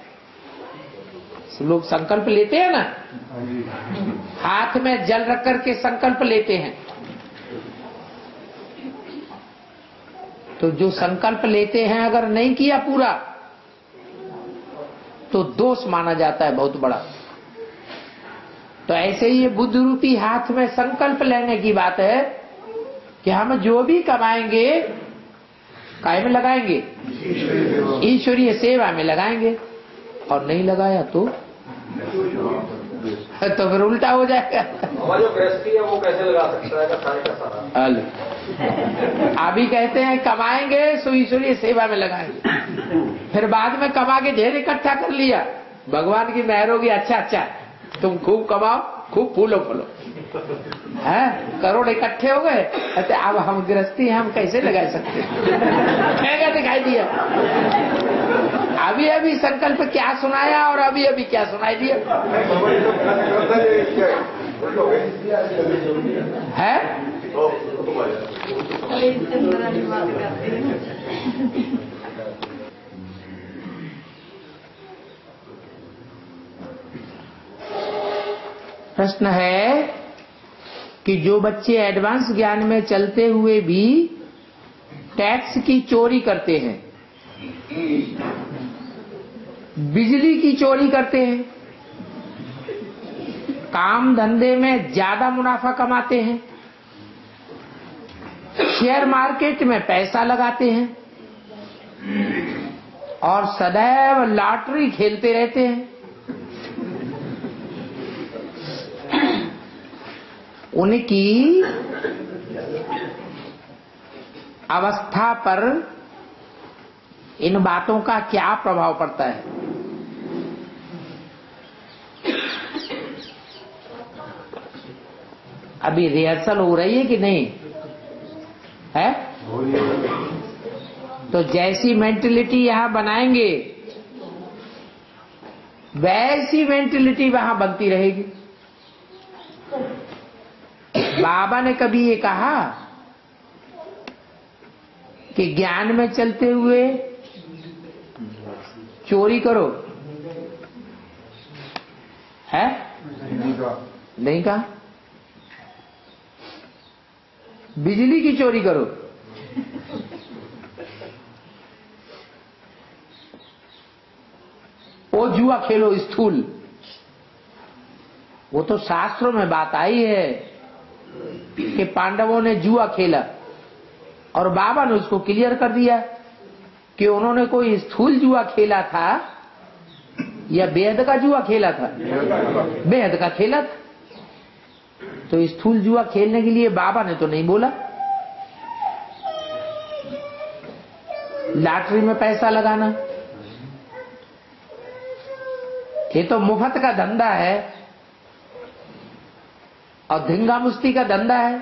लोग संकल्प लेते हैं ना, हाथ में जल रख करके संकल्प लेते हैं। तो जो संकल्प लेते हैं अगर नहीं किया पूरा तो दोष माना जाता है बहुत बड़ा। तो ऐसे ही ये बुद्ध रूपी हाथ में संकल्प लेने की बात है कि हम जो भी कमाएंगे काय में लगाएंगे? ईश्वरीय सेवा में लगाएंगे। और नहीं लगाया तो फिर उल्टा हो जाएगा। हमारा जो गृहस्थी है वो कैसे लगा सकता है का सारा? अभी कहते हैं कमाएंगे सो ईश्वरीय सेवा में लगाएंगे, फिर बाद में कमा के ढेर इकट्ठा कर लिया, भगवान की मेहर होगी, अच्छा तुम खूब कमाओ, खूब फूलो हैं, करोड़ इकट्ठे हो गए। अच्छा अब हम गृहस्थी हम कैसे लगा सकते? क्या दिखाई दिया? अभी संकल्प क्या सुनाया और अभी क्या सुनाई दिया है? प्रश्न है कि जो बच्चे एडवांस ज्ञान में चलते हुए भी टैक्स की चोरी करते हैं, बिजली की चोरी करते हैं, काम धंधे में ज्यादा मुनाफा कमाते हैं, शेयर मार्केट में पैसा लगाते हैं और सदैव लॉटरी खेलते रहते हैं, उनकी अवस्था पर इन बातों का क्या प्रभाव पड़ता है? अभी रिहर्सल हो रही है कि नहीं है? तो जैसी मेंटलिटी यहां बनाएंगे वैसी मेंटलिटी वहां बनती रहेगी। बाबा ने कभी ये कहा कि ज्ञान में चलते हुए चोरी करो, है? नहीं कहा। बिजली की चोरी करो, वो जुआ खेलो स्थूल, वो तो शास्त्रों में बात आई है कि पांडवों ने जुआ खेला और बाबा ने उसको क्लियर कर दिया कि उन्होंने कोई स्थूल जुआ खेला था या बेहद का जुआ खेला था? बेहद का खेला था। तो स्थूल जुआ खेलने के लिए बाबा ने तो नहीं बोला। लॉटरी में पैसा लगाना ये तो मुफ्त का धंधा है और धिंगा मुस्ती का धंधा है।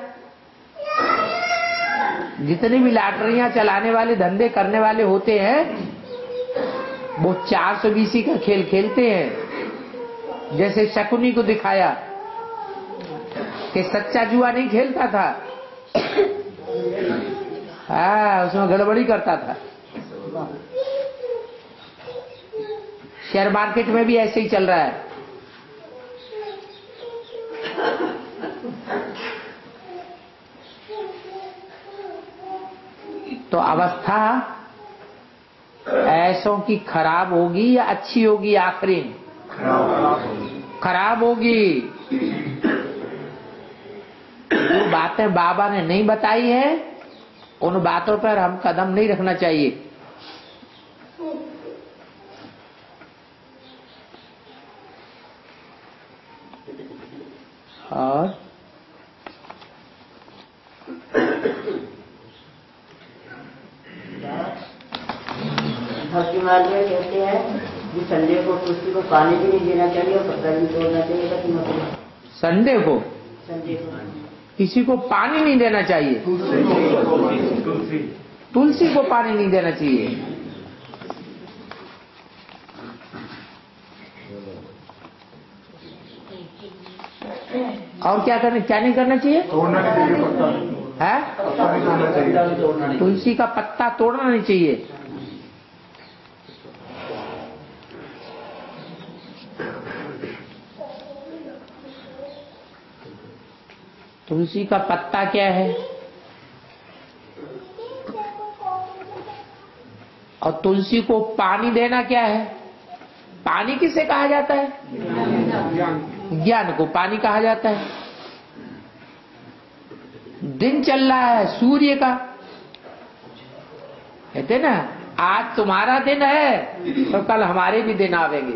जितनी भी लॉटरियां चलाने वाले धंधे करने वाले होते हैं वो 420 का खेल खेलते हैं। जैसे शकुनी को दिखाया कि सच्चा जुआ नहीं खेलता था, उसमें गड़बड़ी करता था। शेयर मार्केट में भी ऐसे ही चल रहा है। तो अवस्था ऐसों की खराब होगी या अच्छी होगी? आखिरी खराब होगी। जो बातें बाबा ने नहीं बताई है उन बातों पर हम कदम नहीं रखना चाहिए। और भक्ति मार्ग में कहते हैं कि संडे को तुलसी को पानी भी नहीं देना चाहिए और पत्ता भी तोड़ना चाहिए। संडे को किसी को पानी नहीं देना चाहिए। तुलसी को पानी नहीं देना चाहिए। और क्या नहीं करना चाहिए? है तुलसी का पत्ता तोड़ना नहीं चाहिए। तुलसी का पत्ता क्या है? और तुलसी को पानी देना क्या है? पानी किसे कहा जाता है? ज्ञान को पानी कहा जाता है। दिन चल रहा है सूर्य का, कहते ना आज तुम्हारा दिन है तो कल हमारे भी दिन आवेंगे।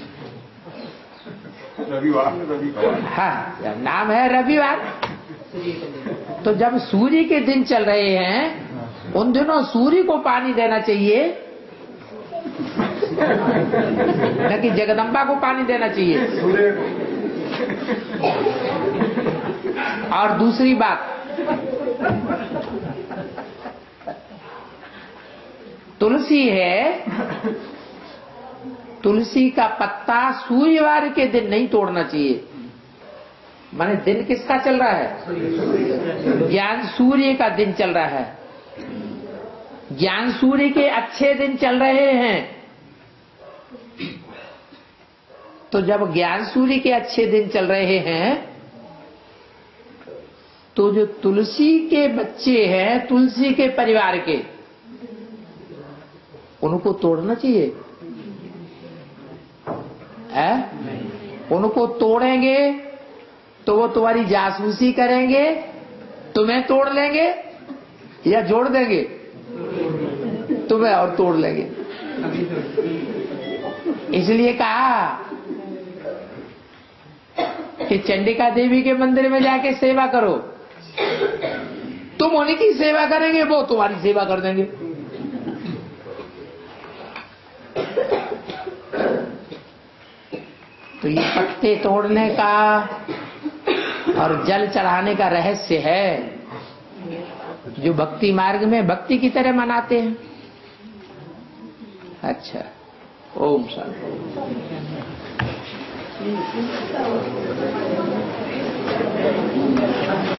रविवार। हाँ, नाम है रविवार। तो जब सूर्य के दिन चल रहे हैं उन दिनों सूर्य को पानी देना चाहिए, न कि जगदम्बा को पानी देना चाहिए। और दूसरी बात, तुलसी है, तुलसी का पत्ता सूर्यवार के दिन नहीं तोड़ना चाहिए। माने दिन किसका चल रहा है? ज्ञान सूर्य का दिन चल रहा है। ज्ञान सूर्य के अच्छे दिन चल रहे हैं। तो जब ज्ञान सूर्य के अच्छे दिन चल रहे हैं तो जो तुलसी के बच्चे हैं, तुलसी के परिवार के, उनको तोड़ना चाहिए? है? उनको तोड़ेंगे तो वो तुम्हारी जासूसी करेंगे, तुम्हें तोड़ लेंगे या जोड़ देंगे? तुम्हें और तोड़ लेंगे। इसलिए कहा कि चंडिका देवी के मंदिर में जाके सेवा करो। तुम उन्हीं की सेवा करेंगे, वो तुम्हारी सेवा कर देंगे। तो ये पत्ते तोड़ने का और जल चढ़ाने का रहस्य है जो भक्ति मार्ग में भक्ति की तरह मनाते हैं। अच्छा, ओम शांति।